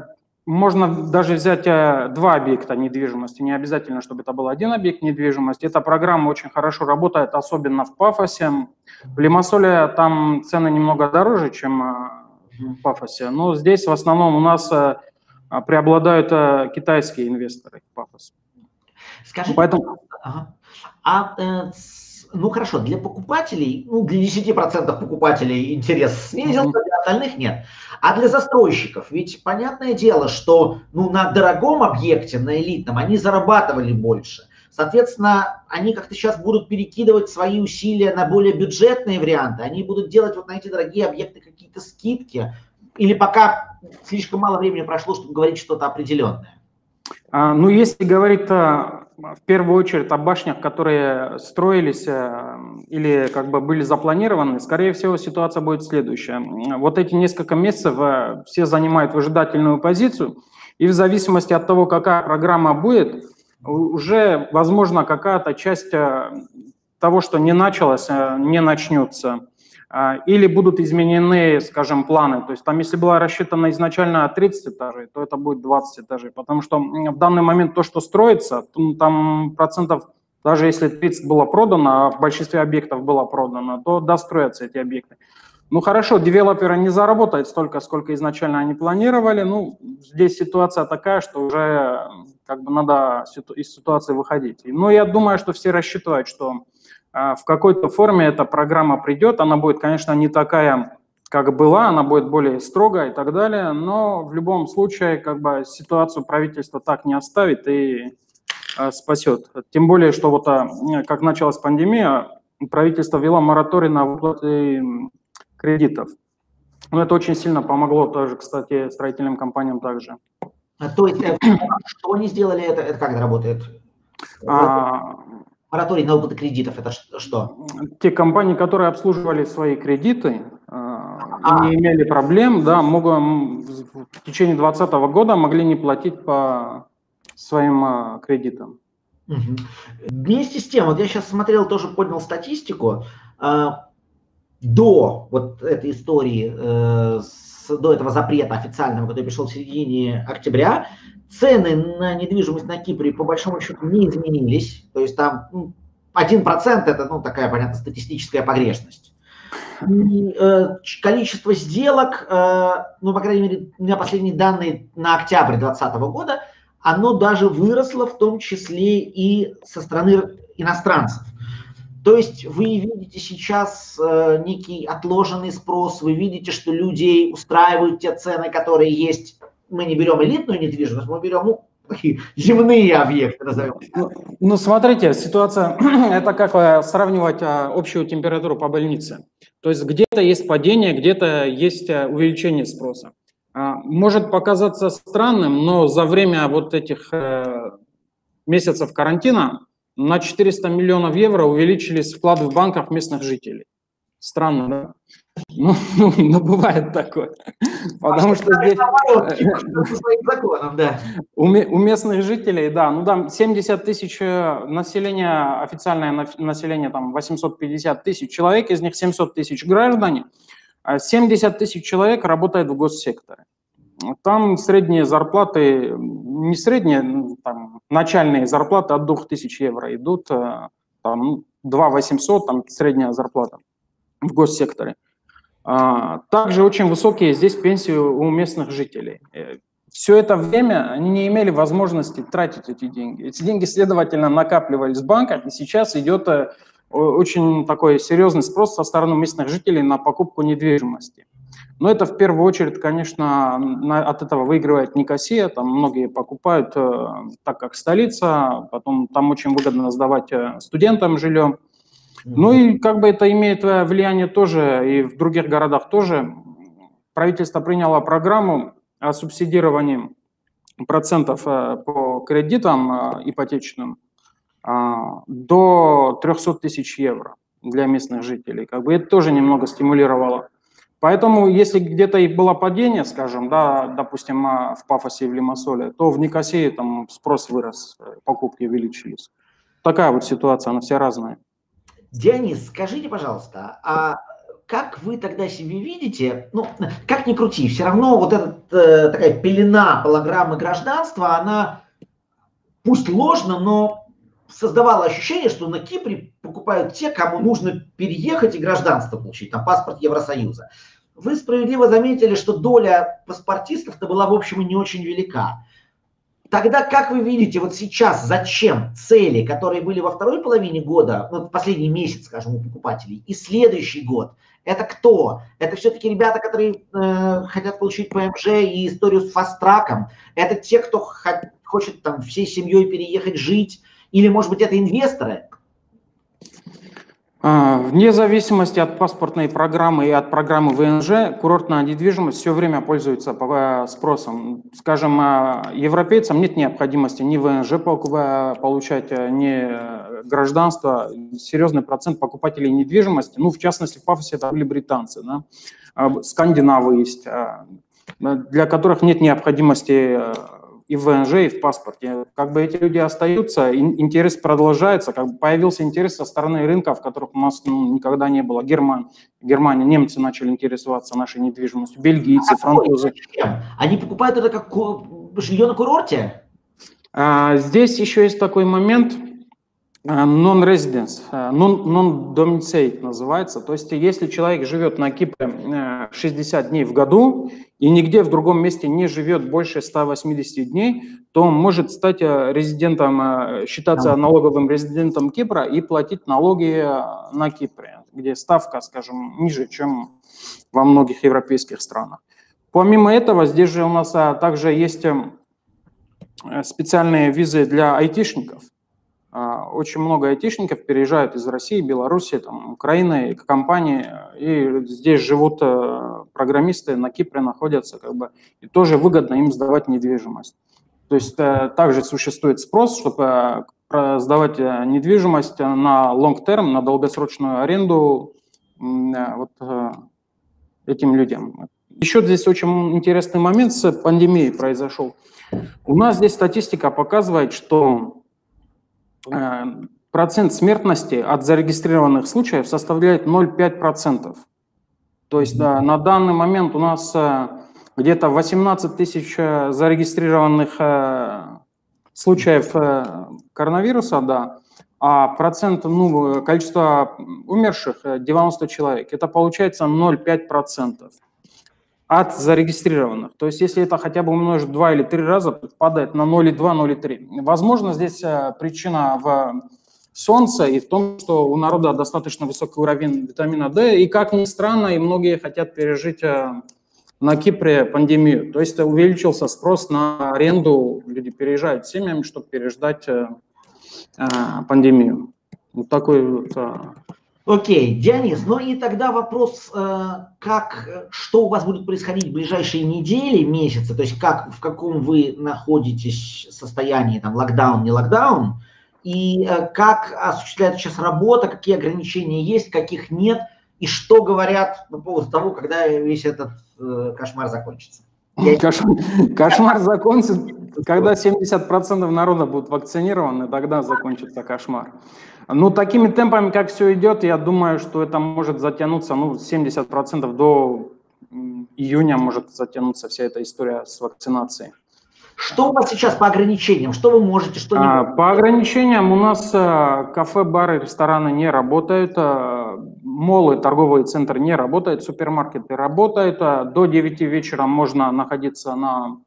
можно даже взять два объекта недвижимости. Не обязательно, чтобы это был один объект недвижимости. Эта программа очень хорошо работает, особенно в Пафосе. В Лимассоле там цены немного дороже, чем в Пафосе. Но здесь в основном у нас преобладают китайские инвесторы в Пафосе. Скажите, поэтому... ага. а, э, ну хорошо, для покупателей, ну для десяти процентов покупателей интерес снизился, mm-hmm. для остальных нет. А для застройщиков, ведь понятное дело, что ну, на дорогом объекте, на элитном, они зарабатывали больше. Соответственно, они как-то сейчас будут перекидывать свои усилия на более бюджетные варианты. Они будут делать вот на эти дорогие объекты какие-то скидки. Или пока слишком мало времени прошло, чтобы говорить что-то определенное? А, ну, если говорить в первую очередь о башнях, которые строились или как бы были запланированы, скорее всего, ситуация будет следующая. Вот эти несколько месяцев все занимают выжидательную позицию, и в зависимости от того, какая программа будет, уже, возможно, какая-то часть того, что не началось, не начнется. Или будут изменены, скажем, планы. То есть там, если было рассчитано изначально тридцать этажей, то это будет двадцать этажей. Потому что в данный момент то, что строится, там процентов, даже если тридцать было продано, а в большинстве объектов было продано, то достроятся эти объекты. Ну хорошо, девелоперы не заработают столько, сколько изначально они планировали. Ну, здесь ситуация такая, что уже как бы надо из ситуации выходить. Но я думаю, что все рассчитывают, что в какой-то форме эта программа придет. Она будет, конечно, не такая, как была, она будет более строгая и так далее. Но в любом случае как бы ситуацию правительство так не оставит и спасет. Тем более, что вот как началась пандемия, правительство ввело мораторий на выплаты кредитов. Но это очень сильно помогло тоже, кстати, строительным компаниям также. А, то есть, что они сделали, это, это как это работает? А, Мораторий на выплаты кредитов, это что? Те компании, которые обслуживали свои кредиты а. и не имели проблем, да, могут, в течение двадцатого года могли не платить по своим кредитам. Угу. Вместе с тем, вот я сейчас смотрел, тоже поднял статистику, до вот этой истории, э, с, до этого запрета официального, который пришел в середине октября, цены на недвижимость на Кипре по большому счету не изменились. То есть там ну, один процент это ну, такая, понятно, статистическая погрешность. И, э, количество сделок, э, ну, по крайней мере, у меня последние данные на октябрь двадцатого года, оно даже выросло, в том числе и со стороны иностранцев. То есть вы видите сейчас э, некий отложенный спрос, вы видите, что людей устраивают те цены, которые есть. Мы не берем элитную недвижимость, мы берем ну, такие земные объекты, назовем. Ну, ну, смотрите, ситуация, это как сравнивать а, общую температуру по больнице. То есть где-то есть падение, где-то есть увеличение спроса. А, может показаться странным, но за время вот этих... Э, месяцев карантина на четыреста миллионов евро увеличились вклады в банках местных жителей. Странно, да? Ну, ну, ну бывает такое. Потому что здесь у местных жителей, да, ну там семьдесят тысяч населения, официальное население там восемьсот пятьдесят тысяч человек, из них семьсот тысяч граждане, семьдесят тысяч человек работает в госсекторе. Там средние зарплаты, не средние, там, начальные зарплаты от двух тысяч евро идут, там, два восемьсот, там средняя зарплата в госсекторе. Также очень высокие здесь пенсии у местных жителей. Все это время они не имели возможности тратить эти деньги. Эти деньги, следовательно, накапливались в банках, и сейчас идет очень такой серьезный спрос со стороны местных жителей на покупку недвижимости. Но это в первую очередь, конечно, от этого выигрывает Никосия, там многие покупают, так как столица, потом там очень выгодно сдавать студентам жилье. Ну и как бы это имеет влияние тоже, и в других городах тоже. Правительство приняло программу о субсидировании процентов по кредитам ипотечным до трёхсот тысяч евро для местных жителей. Как бы это тоже немного стимулировало. Поэтому если где-то и было падение, скажем, да, допустим, в Пафосе и в Лимассоле, то в Никосии там спрос вырос, покупки увеличились. Такая вот ситуация, она вся разная. Дионис, скажите, пожалуйста, а как вы тогда себе видите, ну, как ни крути, все равно вот эта э, такая пелена голограммы гражданства, она, пусть ложно, но создавала ощущение, что на Кипре покупают те, кому нужно переехать и гражданство получить, там паспорт Евросоюза. Вы справедливо заметили, что доля паспортистов-то была, в общем, и не очень велика. Тогда как вы видите, вот сейчас зачем цели, которые были во второй половине года, ну, последний месяц, скажем, у покупателей, и следующий год, это кто? Это все-таки ребята, которые э, хотят получить ПМЖ и историю с фаст-траком? Это те, кто х- хочет там всей семьей переехать жить? Или, может быть, это инвесторы? Вне зависимости от паспортной программы и от программы ВНЖ, курортная недвижимость все время пользуется спросом. Скажем, европейцам нет необходимости ни ВНЖ получать, ни гражданство. Серьезный процент покупателей недвижимости, ну, в частности, в Пафосе это были британцы, да? Скандинавы есть, для которых нет необходимости и в ВНЖ, и в паспорте. Как бы эти люди остаются, интерес продолжается, как бы появился интерес со стороны рынков, которых у нас ну, никогда не было. Герман, Германия, немцы начали интересоваться нашей недвижимостью, бельгийцы, а французы. Они покупают это как жилье на курорте? А, здесь еще есть такой момент, non-residence, non-domicile называется. То есть если человек живет на Кипре шестьдесят дней в году и нигде в другом месте не живет больше ста восьмидесяти дней, то он может стать резидентом, считаться налоговым резидентом Кипра и платить налоги на Кипре, где ставка, скажем, ниже, чем во многих европейских странах. Помимо этого, здесь же у нас также есть специальные визы для айтишников. Очень много айтишников переезжают из России, Беларуси, там, Украины, компании, и здесь живут программисты, на Кипре находятся, как бы, и тоже выгодно им сдавать недвижимость. То есть также существует спрос, чтобы сдавать недвижимость на long-term, на долгосрочную аренду вот этим людям. Еще здесь очень интересный момент с пандемией произошел. У нас здесь статистика показывает, что процент смертности от зарегистрированных случаев составляет ноль целых пять десятых процента. То есть да, на данный момент у нас где-то восемнадцать тысяч зарегистрированных случаев коронавируса, да, а процент, ну, количество умерших девяносто человек. Это получается ноль целых пять десятых процента от зарегистрированных. То есть если это хотя бы умножить два или три раза, падает на ноль целых два - ноль целых три. Возможно, здесь причина в солнце и в том, что у народа достаточно высокий уровень витамина D, и, как ни странно, и многие хотят пережить на Кипре пандемию. То есть увеличился спрос на аренду, люди переезжают семьями, чтобы переждать пандемию. Вот такой вот Окей, Дионис, ну и тогда вопрос, как, что у вас будет происходить в ближайшие недели, месяцы, то есть как, в каком вы находитесь состоянии, там, локдаун, не локдаун, и как осуществляется сейчас работа, какие ограничения есть, каких нет, и что говорят по поводу того, когда весь этот кошмар закончится. Кошмар, кошмар закончится, когда семьдесят процентов народа будут вакцинированы, тогда закончится кошмар. Ну, такими темпами, как все идет, я думаю, что это может затянуться, ну, семьдесят процентов до июня может затянуться вся эта история с вакцинацией. Что у вас сейчас по ограничениям? Что вы можете, что не а, можете? По ограничениям у нас а, кафе, бары, рестораны не работают, а, моллы, торговые центры не работают, супермаркеты работают. А, до девяти вечера можно находиться на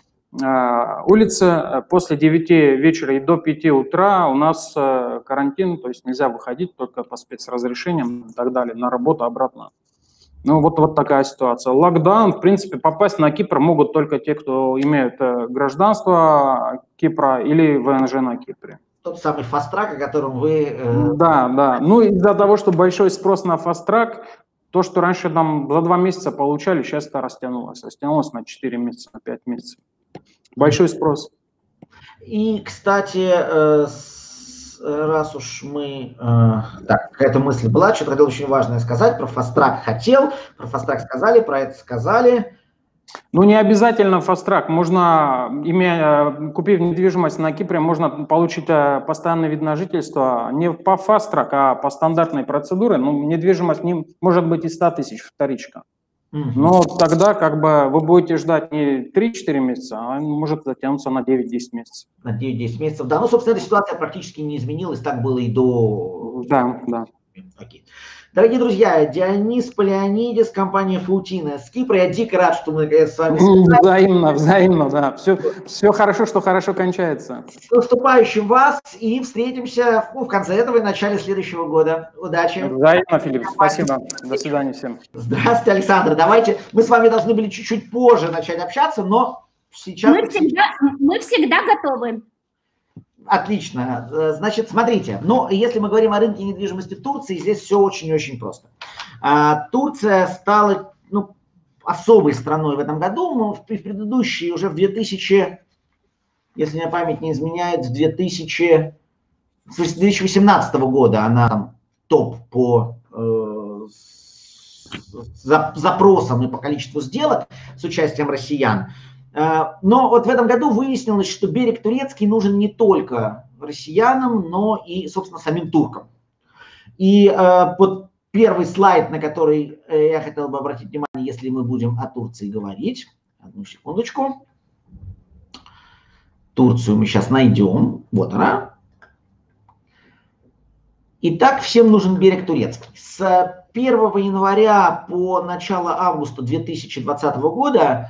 а, улице. После девяти вечера и до пяти утра у нас а, карантин, то есть нельзя выходить только по спецразрешениям и так далее, на работу обратно. Ну, вот, вот такая ситуация. Локдаун, в принципе, попасть на Кипр могут только те, кто имеют гражданство Кипра или ВНЖ на Кипре. Тот самый фаст-трак, о котором вы... Э... Да, да. Ну, из-за того, что большой спрос на фаст-трак, то, что раньше там за два месяца получали, сейчас это растянулось. Растянулось на четыре месяца, на пять месяцев. Большой спрос. И, кстати, э, раз уж мы... Э, так, какая-то мысль была, что-то хотел очень важное сказать. Про фаст-трак хотел, про фаст-трак сказали, про это сказали. Ну, не обязательно фаст-трак. Можно, имея, купив недвижимость на Кипре, можно получить постоянный вид на жительство не по фаст-трак, а по стандартной процедуре. Ну, недвижимость не, может быть и сто тысяч, вторичка. Mm-hmm. Но тогда как бы вы будете ждать не три-четыре месяца, а может затянуться на девять-десять месяцев. На девять-десять месяцев, да. Ну, собственно, эта ситуация практически не изменилась, так было и до... Да, да. Okay. Дорогие друзья, Дионис Полеонидис, компания Фаутина с Кипра. Я дико рад, что мы наконец с вами... Взаимно, взаимно, да. Все, все хорошо, что хорошо кончается. С наступающим вас и встретимся ну, в конце этого и начале следующего года. Удачи. Взаимно, Филипп. Спасибо. До свидания всем. Здравствуйте, Александр. Давайте, мы с вами должны были чуть-чуть позже начать общаться, но сейчас... Мы всегда, мы всегда готовы. Отлично. Значит, смотрите, ну, если мы говорим о рынке недвижимости в Турции, здесь все очень-очень просто. А, Турция стала, ну, особой страной в этом году. Мы в, в предыдущие, уже в две тысячи, если мне память не изменяет, в две тысячи, с две тысячи восемнадцатого года она там топ по э, за, запросам и по количеству сделок с участием россиян. Но вот в этом году выяснилось, что берег турецкий нужен не только россиянам, но и, собственно, самим туркам. И э, вот первый слайд, на который э, я хотел бы обратить внимание, если мы будем о Турции говорить. Одну секундочку. Турцию мы сейчас найдем. Вот она. Итак, всем нужен берег турецкий. С первого января по начало августа две тысячи двадцатого года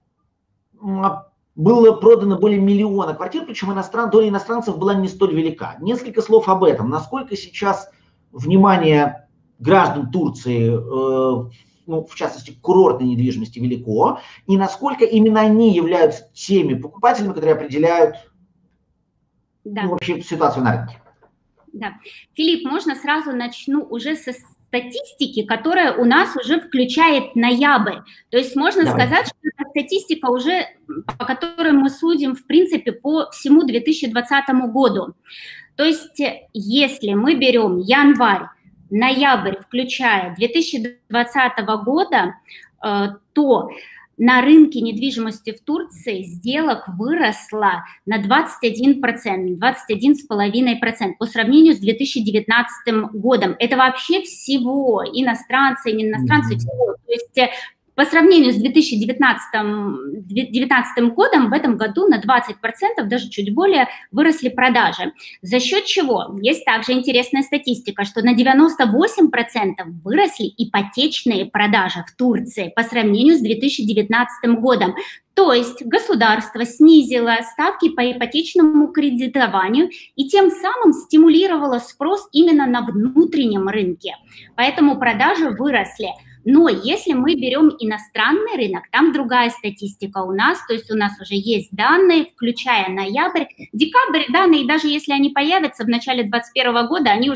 было продано более миллиона квартир, причем иностран, доля иностранцев была не столь велика. Несколько слов об этом. Насколько сейчас внимание граждан Турции, э, ну, в частности, курортной недвижимости велико, и насколько именно они являются теми покупателями, которые определяют да. ну, вообще ситуацию на рынке. Да. Филипп, можно сразу начну уже со статистики, которая у нас уже включает ноябрь. То есть можно Давай. сказать, что это статистика уже, по которой мы судим, в принципе, по всему две тысячи двадцатому году. То есть если мы берем январь, ноябрь, включая две тысячи двадцатого года, то на рынке недвижимости в Турции сделок выросло на двадцать один процент, двадцать один целых пять десятых процента по сравнению с две тысячи девятнадцатым годом. Это вообще всего, иностранцы, не иностранцы, mm-hmm. всего. То есть по сравнению с две тысячи девятнадцатым годом в этом году на двадцать процентов, даже чуть более, выросли продажи. За счет чего? Есть также интересная статистика, что на девяносто восемь процентов выросли ипотечные продажи в Турции по сравнению с две тысячи девятнадцатым годом. То есть государство снизило ставки по ипотечному кредитованию и тем самым стимулировало спрос именно на внутреннем рынке. Поэтому продажи выросли. Но если мы берем иностранный рынок, там другая статистика у нас, то есть у нас уже есть данные, включая ноябрь, декабрь, данные, даже если они появятся в начале две тысячи двадцать первого года, они уже в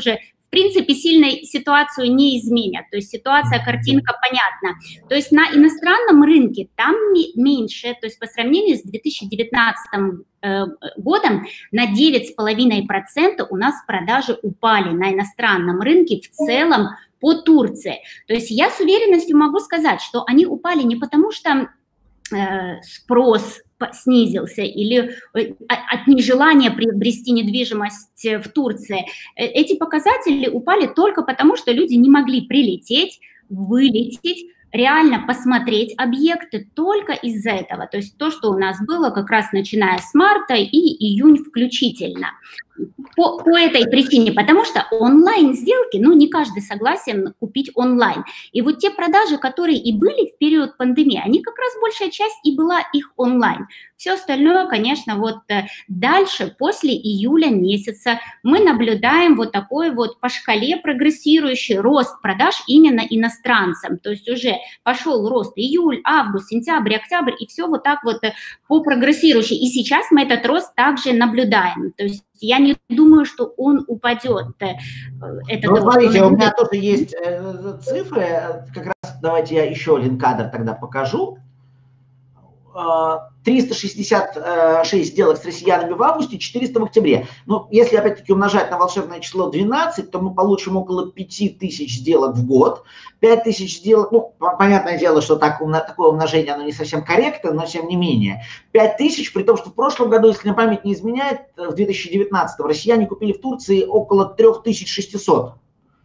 принципе, сильно ситуацию не изменят. То есть ситуация, картинка понятна. То есть на иностранном рынке там меньше, то есть по сравнению с две тысячи девятнадцатым годом на девять с половиной процентов у нас продажи упали на иностранном рынке в целом по Турции. То есть я с уверенностью могу сказать, что они упали не потому, что э, спрос снизился или от нежелания приобрести недвижимость в Турции. Эти показатели упали только потому, что люди не могли прилететь, вылететь, реально посмотреть объекты только из-за этого. То есть то, что у нас было как раз начиная с марта и июнь включительно. По, по этой причине, потому что онлайн-сделки, ну, не каждый согласен купить онлайн. И вот те продажи, которые и были в период пандемии, они как раз большая часть и была их онлайн. Все остальное, конечно, вот дальше, после июля месяца, мы наблюдаем вот такой вот по шкале прогрессирующий рост продаж именно иностранцам. То есть уже пошел рост июль, август, сентябрь, октябрь, и все вот так вот по прогрессирующей. И сейчас мы этот рост также наблюдаем. То есть я не думаю, что он упадет. Это ну, то, смотрите, что... у меня тоже есть э, цифры. Как раз давайте я еще один кадр тогда покажу. триста шестьдесят шесть сделок с россиянами в августе, четыреста в октябре. Но если опять-таки умножать на волшебное число двенадцать, то мы получим около пяти тысяч сделок в год. пять тысяч сделок, ну, понятное дело, что так, такое умножение, оно не совсем корректно, но тем не менее. пять тысяч, при том, что в прошлом году, если мне память не изменяет, в две тысячи девятнадцатом россияне купили в Турции около три тысячи шестьсот.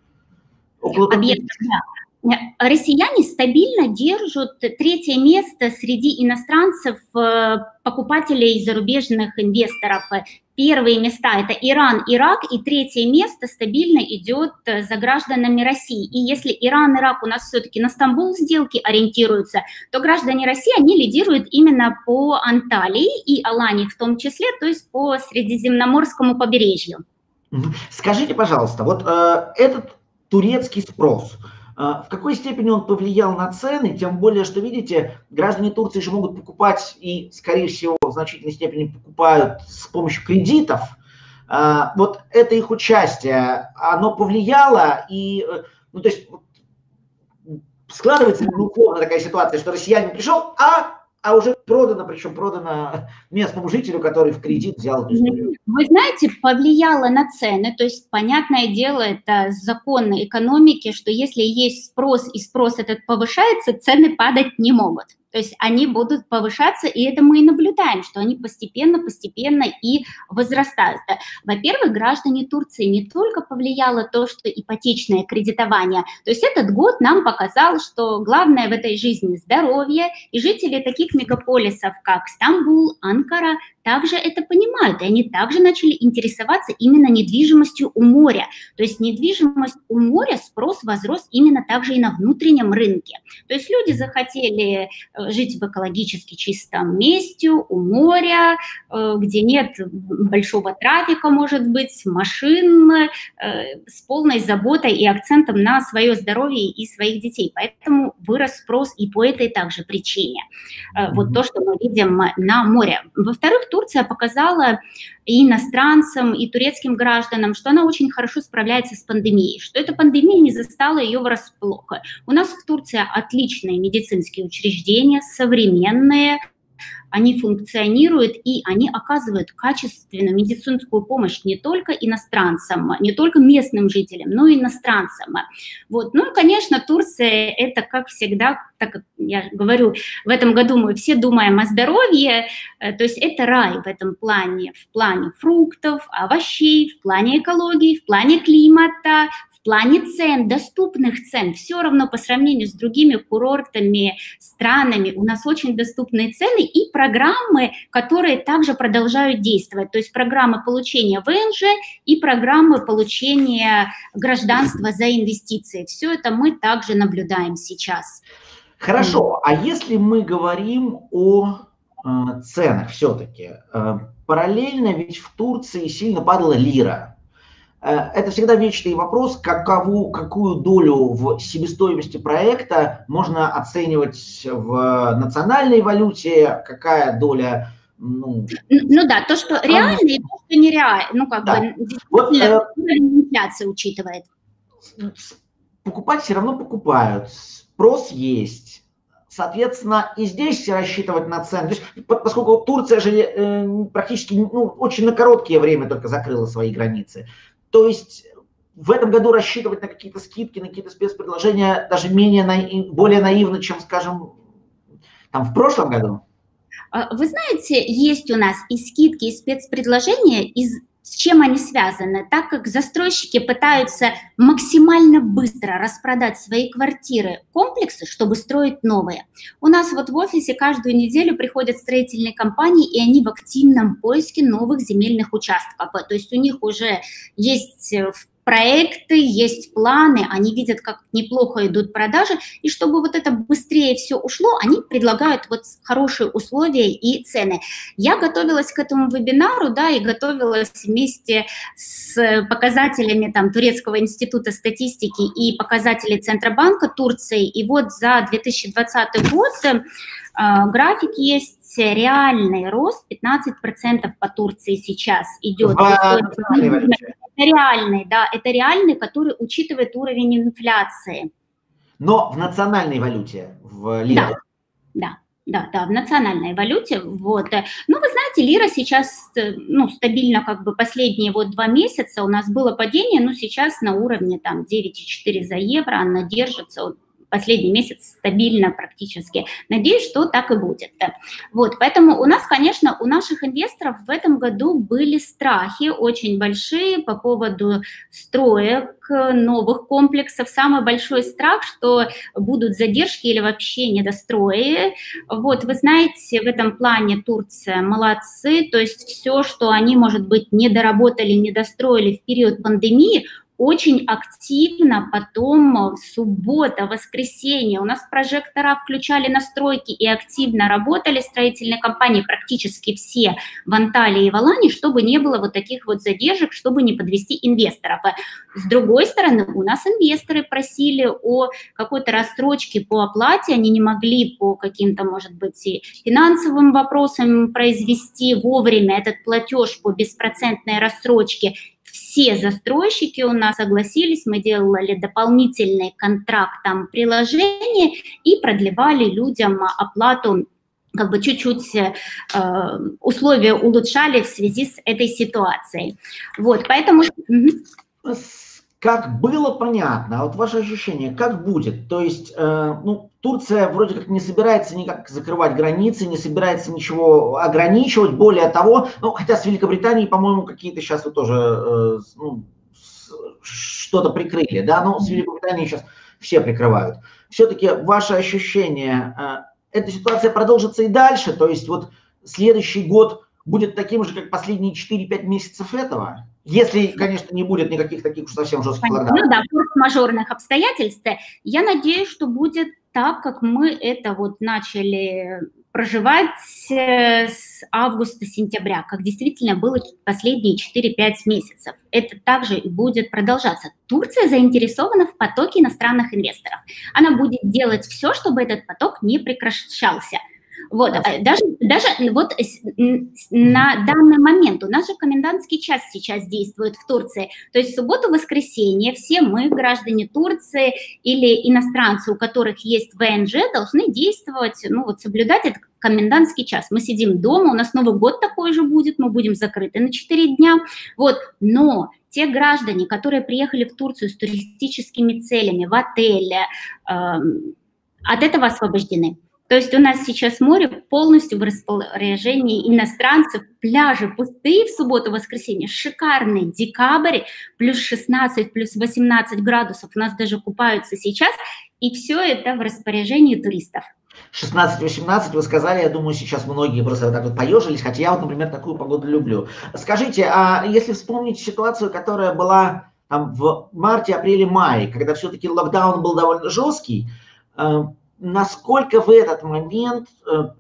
Около объектов, да. Россияне стабильно держат третье место среди иностранцев, покупателей зарубежных инвесторов. Первые места – это Иран, Ирак, и третье место стабильно идет за гражданами России. И если Иран, Ирак у нас все-таки на Стамбул сделки ориентируются, то граждане России, они лидируют именно по Анталии и Алании в том числе, то есть по Средиземноморскому побережью. Скажите, пожалуйста, вот э, этот турецкий спрос – в какой степени он повлиял на цены, тем более, что, видите, граждане Турции же могут покупать и, скорее всего, в значительной степени покупают с помощью кредитов. Вот это их участие, оно повлияло, и, ну, то есть, складывается, ну, условно такая ситуация, что россиянин пришел, а... а уже продано, причем продано местному жителю, который в кредит взял эту историю. Вы знаете, повлияло на цены, то есть, понятное дело, это закон экономики, что если есть спрос, и спрос этот повышается, цены падать не могут. То есть они будут повышаться, и это мы и наблюдаем, что они постепенно-постепенно и возрастают. Во-первых, граждане Турции не только повлияло то, что ипотечное кредитование, то есть этот год нам показал, что главное в этой жизни здоровье, и жители таких мегаполисов, как Стамбул, Анкара, также это понимают, и они также начали интересоваться именно недвижимостью у моря. То есть недвижимость у моря, спрос возрос именно также и на внутреннем рынке. То есть люди захотели жить в экологически чистом месте, у моря, где нет большого трафика, может быть, машин, с полной заботой и акцентом на свое здоровье и своих детей. Поэтому вырос спрос и по этой также причине. Вот то, что мы видим на море. Во-вторых, Турция показала и иностранцам, и турецким гражданам, что она очень хорошо справляется с пандемией, что эта пандемия не застала ее врасплох. У нас в Турции отличные медицинские учреждения, современные, они функционируют, и они оказывают качественную медицинскую помощь не только иностранцам, не только местным жителям, но и иностранцам. Вот. Ну и, конечно, Турция – это, как всегда, так как я говорю, в этом году мы все думаем о здоровье, то есть это рай в этом плане, в плане фруктов, овощей, в плане экологии, в плане климата, в плане цен, доступных цен. Все равно по сравнению с другими курортами, странами у нас очень доступные цены и программы, которые также продолжают действовать. То есть программы получения вэ эн жэ и программы получения гражданства за инвестиции. Все это мы также наблюдаем сейчас. Хорошо, а если мы говорим о э, ценах все-таки, э, параллельно ведь в Турции сильно падала лира. Это всегда вечный вопрос, какову, какую долю в себестоимости проекта можно оценивать в национальной валюте, какая доля... Ну, ну да, то, что реально и то, что нереально, ну как да. бы действительно вот, инфляция учитывает. покупать все равно покупают, спрос есть. Соответственно, и здесь рассчитывать на цены. То есть, поскольку Турция же э, практически ну, очень на короткое время только закрыла свои границы, то есть в этом году рассчитывать на какие-то скидки, на какие-то спецпредложения даже менее, более наивно, чем, скажем, там, в прошлом году. Вы знаете, есть у нас и скидки, и спецпредложения, и с чем они связаны? Так как застройщики пытаются максимально быстро распродать свои квартиры, комплексы, чтобы строить новые. У нас вот в офисе каждую неделю приходят строительные компании, и они в активном поиске новых земельных участков. То есть у них уже есть проекты, есть планы, они видят, как неплохо идут продажи, и чтобы вот это быстрее все ушло, они предлагают вот хорошие условия и цены. Я готовилась к этому вебинару, да, и готовилась вместе с показателями там Турецкого института статистики и показателей Центробанка Турции, и вот за две тысячи двадцатый год э, график есть, реальный рост пятнадцать процентов по Турции сейчас идет. Это реальный, да, это реальный, который учитывает уровень инфляции. Но в национальной валюте, в лирах. Да, да, да, да, в национальной валюте. Вот. Ну, вы знаете, лира сейчас, ну, стабильно как бы последние вот два месяца у нас было падение, но сейчас на уровне там девять и четыре за евро, она держится, последний месяц стабильно практически. Надеюсь, что так и будет. Вот, поэтому у нас, конечно, у наших инвесторов в этом году были страхи очень большие по поводу строек, новых комплексов. Самый большой страх, что будут задержки или вообще недострои. Вот, вы знаете, в этом плане Турция молодцы, то есть все, что они, может быть, не доработали, не достроили в период пандемии, очень активно потом суббота, воскресенье. У нас прожектора включали на стройки и активно работали строительные компании, практически все в Анталии и в Алании, чтобы не было вот таких вот задержек, чтобы не подвести инвесторов. С другой стороны, у нас инвесторы просили о какой-то рассрочке по оплате, они не могли по каким-то, может быть, и финансовым вопросам произвести вовремя этот платеж по беспроцентной рассрочке. Все застройщики у нас согласились, мы делали дополнительный контракт, там, приложение и продлевали людям оплату, как бы чуть-чуть э, условия улучшали в связи с этой ситуацией. Вот, поэтому... Как было понятно, а вот ваше ощущение, как будет? То есть, э, ну, Турция вроде как не собирается никак закрывать границы, не собирается ничего ограничивать. Более того, ну, хотя с Великобританией, по-моему, какие-то сейчас вот тоже э, ну, что-то прикрыли, да, но с Великобританией сейчас все прикрывают. Все-таки ваше ощущение, э, эта ситуация продолжится и дальше? То есть вот следующий год будет таким же, как последние четыре-пять месяцев этого? Если, конечно, не будет никаких таких уж совсем жестких локдаунов. Ну да, форс-мажорных обстоятельств. Я надеюсь, что будет так, как мы это вот начали проживать с августа-сентября, как действительно было последние четыре-пять месяцев. Это также и будет продолжаться. Турция заинтересована в потоке иностранных инвесторов. Она будет делать все, чтобы этот поток не прекращался. Вот, даже, даже вот на данный момент у нас же комендантский час сейчас действует в Турции, то есть в субботу-воскресенье все мы, граждане Турции или иностранцы, у которых есть ВНЖ, должны действовать, ну вот соблюдать этот комендантский час. Мы сидим дома, у нас Новый год такой же будет, мы будем закрыты на четыре дня, вот, но те граждане, которые приехали в Турцию с туристическими целями, в отеле, э, от этого освобождены. То есть у нас сейчас море полностью в распоряжении иностранцев, пляжи пустые в субботу-воскресенье, шикарный декабрь, плюс шестнадцать, плюс восемнадцать градусов, у нас даже купаются сейчас, и все это в распоряжении туристов. шестнадцать-восемнадцать вы сказали, я думаю, сейчас многие просто вот так вот поежились, хотя я вот, например, такую погоду люблю. Скажите, а если вспомнить ситуацию, которая была там в марте, апреле, мае, когда все-таки локдаун был довольно жесткий, насколько в этот момент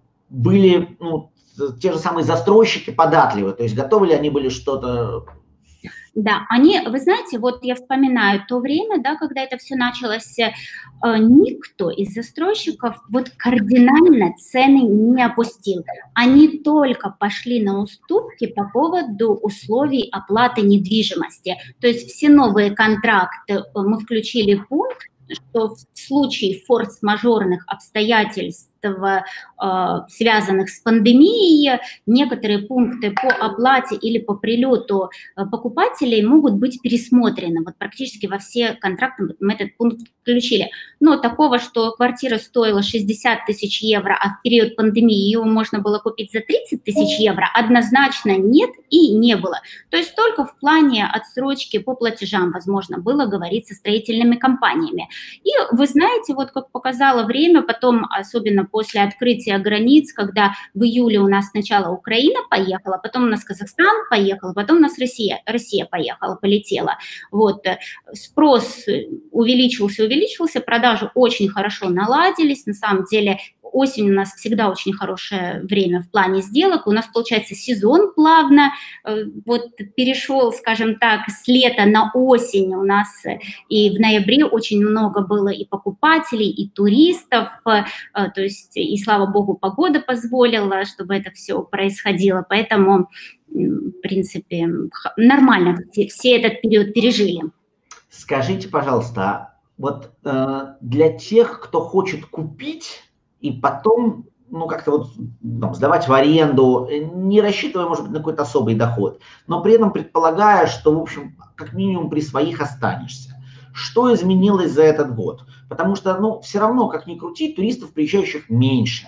были ну, те же самые застройщики податливы? То есть готовы ли они были что-то Да, они, вы знаете, вот я вспоминаю то время, да, когда это все началось, э, никто из застройщиков вот кардинально цены не опустил. Они только пошли на уступки по поводу условий оплаты недвижимости. То есть все новые контракты мы включили пункт, что в случае форс-мажорных обстоятельств, э, связанных с пандемией, некоторые пункты по оплате или по прилету покупателей могут быть пересмотрены. Вот практически во все контракты мы этот пункт включили. Но такого, что квартира стоила шестьдесят тысяч евро, а в период пандемии ее можно было купить за тридцать тысяч евро, однозначно нет и не было. То есть только в плане отсрочки по платежам, возможно, было говорить со строительными компаниями. И вы знаете, вот как показало время, потом, особенно после открытия границ, когда в июле у нас сначала Украина поехала, потом у нас Казахстан поехал, потом у нас Россия, Россия поехала, полетела. Вот, спрос увеличился, увеличился, продажи очень хорошо наладились, на самом деле осень у нас всегда очень хорошее время в плане сделок, у нас, получается, сезон плавно э, вот перешел, скажем так, с лета на осень у нас, и в ноябре очень много было и покупателей, и туристов, э, то есть, и слава богу, погода позволила, чтобы это все происходило, поэтому, в принципе, нормально все, все этот период пережили. Скажите, пожалуйста, вот э, для тех, кто хочет купить и потом, ну, как-то вот там, сдавать в аренду, не рассчитывая, может быть, на какой-то особый доход, но при этом предполагая, что, в общем, как минимум при своих останешься. Что изменилось за этот год? Потому что, ну, все равно, как ни крути, туристов, приезжающих, меньше.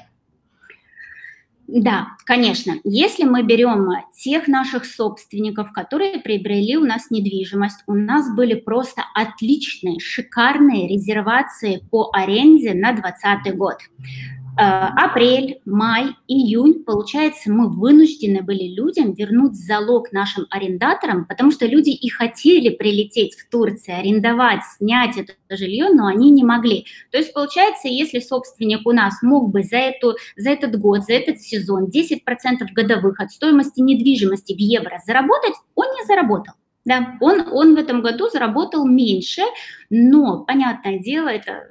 Да, конечно. Если мы берем тех наших собственников, которые приобрели у нас недвижимость, у нас были просто отличные, шикарные резервации по аренде на двадцатый год. Апрель, май, июнь, получается, мы вынуждены были людям вернуть залог нашим арендаторам, потому что люди и хотели прилететь в Турцию, арендовать, снять это жилье, но они не могли. То есть, получается, если собственник у нас мог бы за, эту, за этот год, за этот сезон десять процентов годовых от стоимости недвижимости в евро заработать, он не заработал. Да, он, он в этом году заработал меньше, но, понятное дело, это...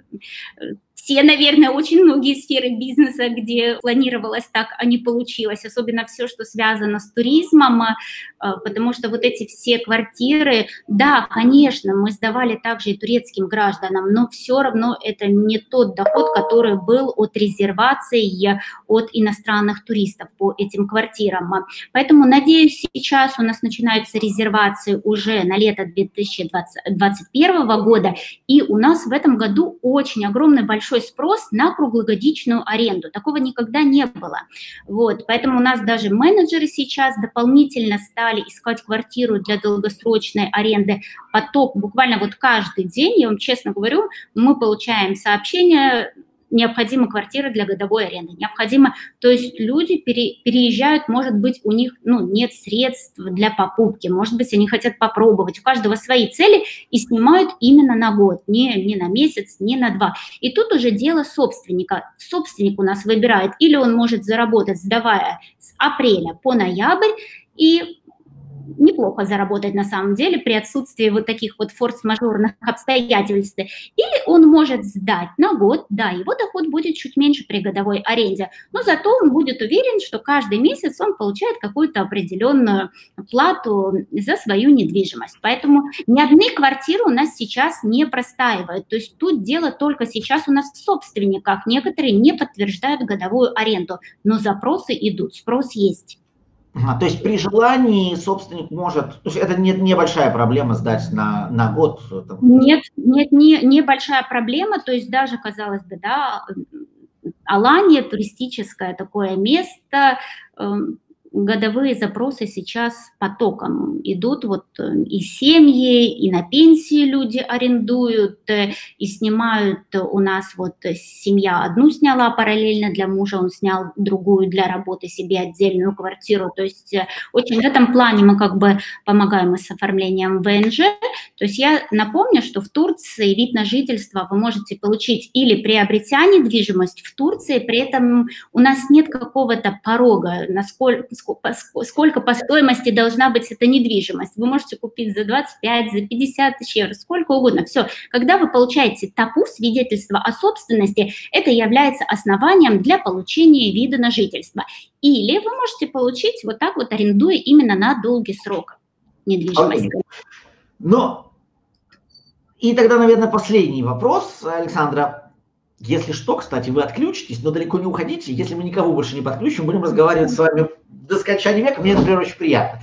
Все, наверное, очень многие сферы бизнеса, где планировалось так, а не получилось, особенно все, что связано с туризмом, потому что вот эти все квартиры, да, конечно, мы сдавали также и турецким гражданам, но все равно это не тот доход, который был от резерваций от иностранных туристов по этим квартирам. Поэтому, надеюсь, сейчас у нас начинаются резервации уже на лето две тысячи двадцать первого года, и у нас в этом году очень огромный большой спрос на круглогодичную аренду. Такого никогда не было. Вот, поэтому у нас даже менеджеры сейчас дополнительно стали искать квартиру для долгосрочной аренды. Поток буквально вот каждый день, я вам честно говорю, мы получаем сообщения: необходима квартира для годовой аренды, необходимо, то есть люди пере, переезжают, может быть, у них, ну, нет средств для покупки, может быть, они хотят попробовать, у каждого свои цели и снимают именно на год, не, не на месяц, не на два. И тут уже дело собственника. Собственник у нас выбирает, или он может заработать, сдавая с апреля по ноябрь, и неплохо заработать на самом деле при отсутствии вот таких вот форс-мажорных обстоятельств. Или он может сдать на год, да, его доход будет чуть меньше при годовой аренде, но зато он будет уверен, что каждый месяц он получает какую-то определенную плату за свою недвижимость. Поэтому ни одни квартиры у нас сейчас не простаивают. То есть тут дело только сейчас у нас в собственниках. Некоторые не подтверждают годовую аренду, но запросы идут, спрос есть. А, то есть при желании собственник может, то есть это не, небольшая проблема сдать на, на год? Нет, нет, не, небольшая проблема, то есть даже, казалось бы, да, Алания, туристическое такое место, годовые запросы сейчас потоком идут, вот и семьи, и на пенсии люди арендуют, и снимают у нас, вот семья одну сняла параллельно для мужа, он снял другую для работы себе отдельную квартиру, то есть очень в этом плане мы как бы помогаем с оформлением вэ эн жэ, то есть я напомню, что в Турции вид на жительство вы можете получить или приобретя недвижимость в Турции, при этом у нас нет какого-то порога, насколько сколько по стоимости должна быть эта недвижимость. Вы можете купить за двадцать пять, за пятьдесят тысяч евро, сколько угодно. Все. Когда вы получаете ТАПУ, свидетельство о собственности, это является основанием для получения вида на жительство. Или вы можете получить вот так вот, арендуя именно на долгий срок недвижимость. Но и тогда, наверное, последний вопрос, Александра. Если что, кстати, вы отключитесь, но далеко не уходите. Если мы никого больше не подключим, будем разговаривать с вами до скончания века. Мне, например, очень приятно.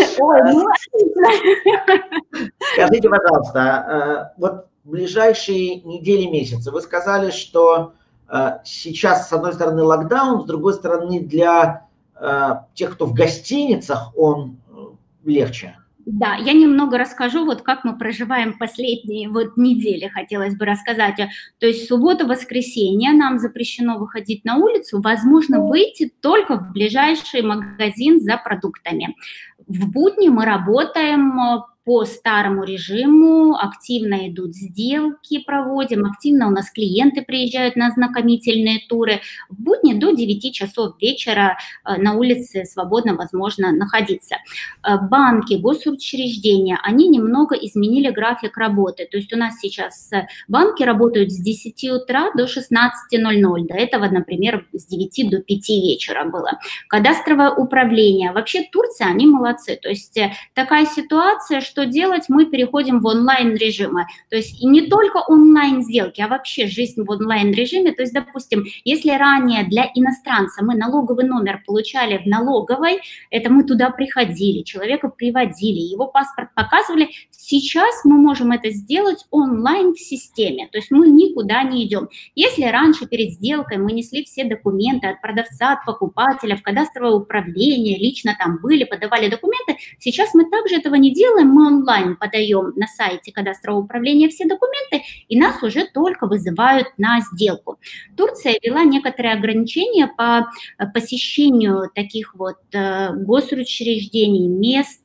Скажите, пожалуйста, вот ближайшие недели, месяцы, вы сказали, что сейчас, с одной стороны, локдаун, с другой стороны, для тех, кто в гостиницах, он легче. Да, я немного расскажу, вот как мы проживаем последние вот недели, хотелось бы рассказать. То есть суббота-воскресенье нам запрещено выходить на улицу, возможно выйти только в ближайший магазин за продуктами. В будни мы работаем по старому режиму, активно идут сделки, проводим, активно у нас клиенты приезжают на ознакомительные туры. В будни до девяти часов вечера на улице свободно возможно находиться. Банки, госучреждения, они немного изменили график работы. То есть у нас сейчас банки работают с десяти утра до шестнадцати ноль-ноль. До этого, например, с девяти до пяти вечера было. Кадастровое управление. Вообще Турция, они молодцы. То есть такая ситуация, что делать, мы переходим в онлайн-режимы. То есть и не только онлайн-сделки, а вообще жизнь в онлайн-режиме. То есть, допустим, если ранее для иностранца мы налоговый номер получали в налоговой, это мы туда приходили, человека приводили, его паспорт показывали, сейчас мы можем это сделать онлайн в системе. То есть мы никуда не идем. Если раньше перед сделкой мы несли все документы от продавца, от покупателя, в кадастровое управление, лично там были, подавали документы, сейчас мы также этого не делаем, мы онлайн подаем на сайте кадастрового управления все документы, и нас уже только вызывают на сделку. Турция ввела некоторые ограничения по посещению таких вот госучреждений, мест,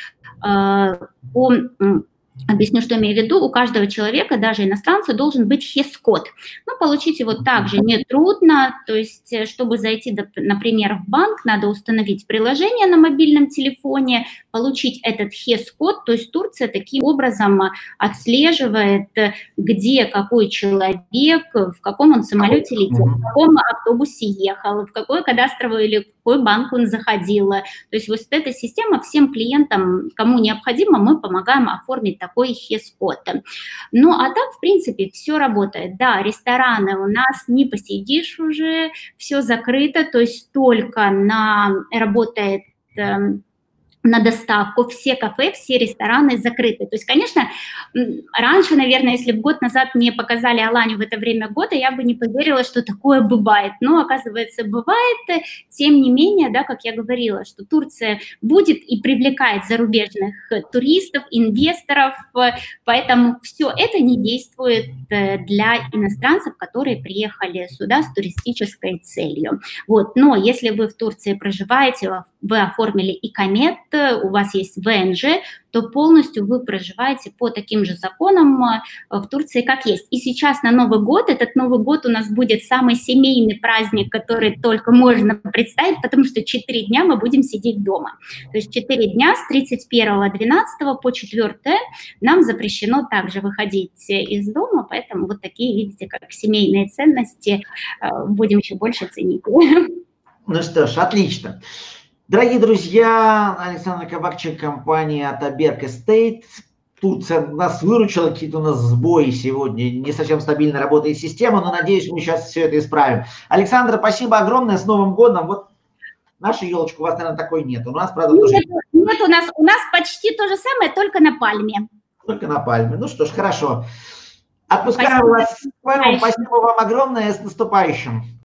по... Объясню, что имею в виду. У каждого человека, даже иностранца, должен быть хес-код. Ну, получить его также нетрудно. То есть, чтобы зайти, например, в банк, надо установить приложение на мобильном телефоне, получить этот хес-код. То есть Турция таким образом отслеживает, где какой человек, в каком он самолете летел, в каком автобусе ехал, в какой кадастровый или в какой банк он заходил. То есть вот эта система всем клиентам, кому необходимо, мы помогаем оформить такой хес-код. Ну, а так, в принципе, все работает. Да, рестораны у нас не посидишь уже, все закрыто, то есть только на, работает э, на доставку, все кафе, все рестораны закрыты. То есть, конечно, раньше, наверное, если бы год назад мне показали Аланию в это время года, я бы не поверила, что такое бывает. Но, оказывается, бывает. Тем не менее, да, как я говорила, что Турция будет и привлекает зарубежных туристов, инвесторов, поэтому все это не действует для иностранцев, которые приехали сюда с туристической целью. Вот. Но если вы в Турции проживаете, вы оформили икамет, у вас есть вэ эн жэ, то полностью вы проживаете по таким же законам в Турции, как есть. И сейчас на Новый год, этот Новый год у нас будет самый семейный праздник, который только можно представить, потому что четыре дня мы будем сидеть дома. То есть четыре дня с тридцать первого двенадцатого по четвёртое нам запрещено также выходить из дома, поэтому вот такие, видите, как семейные ценности будем еще больше ценить. Ну что ж, отлично. Дорогие друзья, Александра Кабакчик, компания Ataberk Estate. Турция нас выручила, какие-то у нас сбои сегодня, не совсем стабильно работает система, но надеюсь, мы сейчас все это исправим. Александра, спасибо огромное, с Новым годом. Вот наша елочка, у вас, наверное, такой нет. У нас, правда, нет, тоже... Нет, у нас, у нас почти то же самое, только на пальме. Только на пальме. Ну что ж, хорошо. Отпускаю спасибо. вас. Спасибо вам огромное, с наступающим.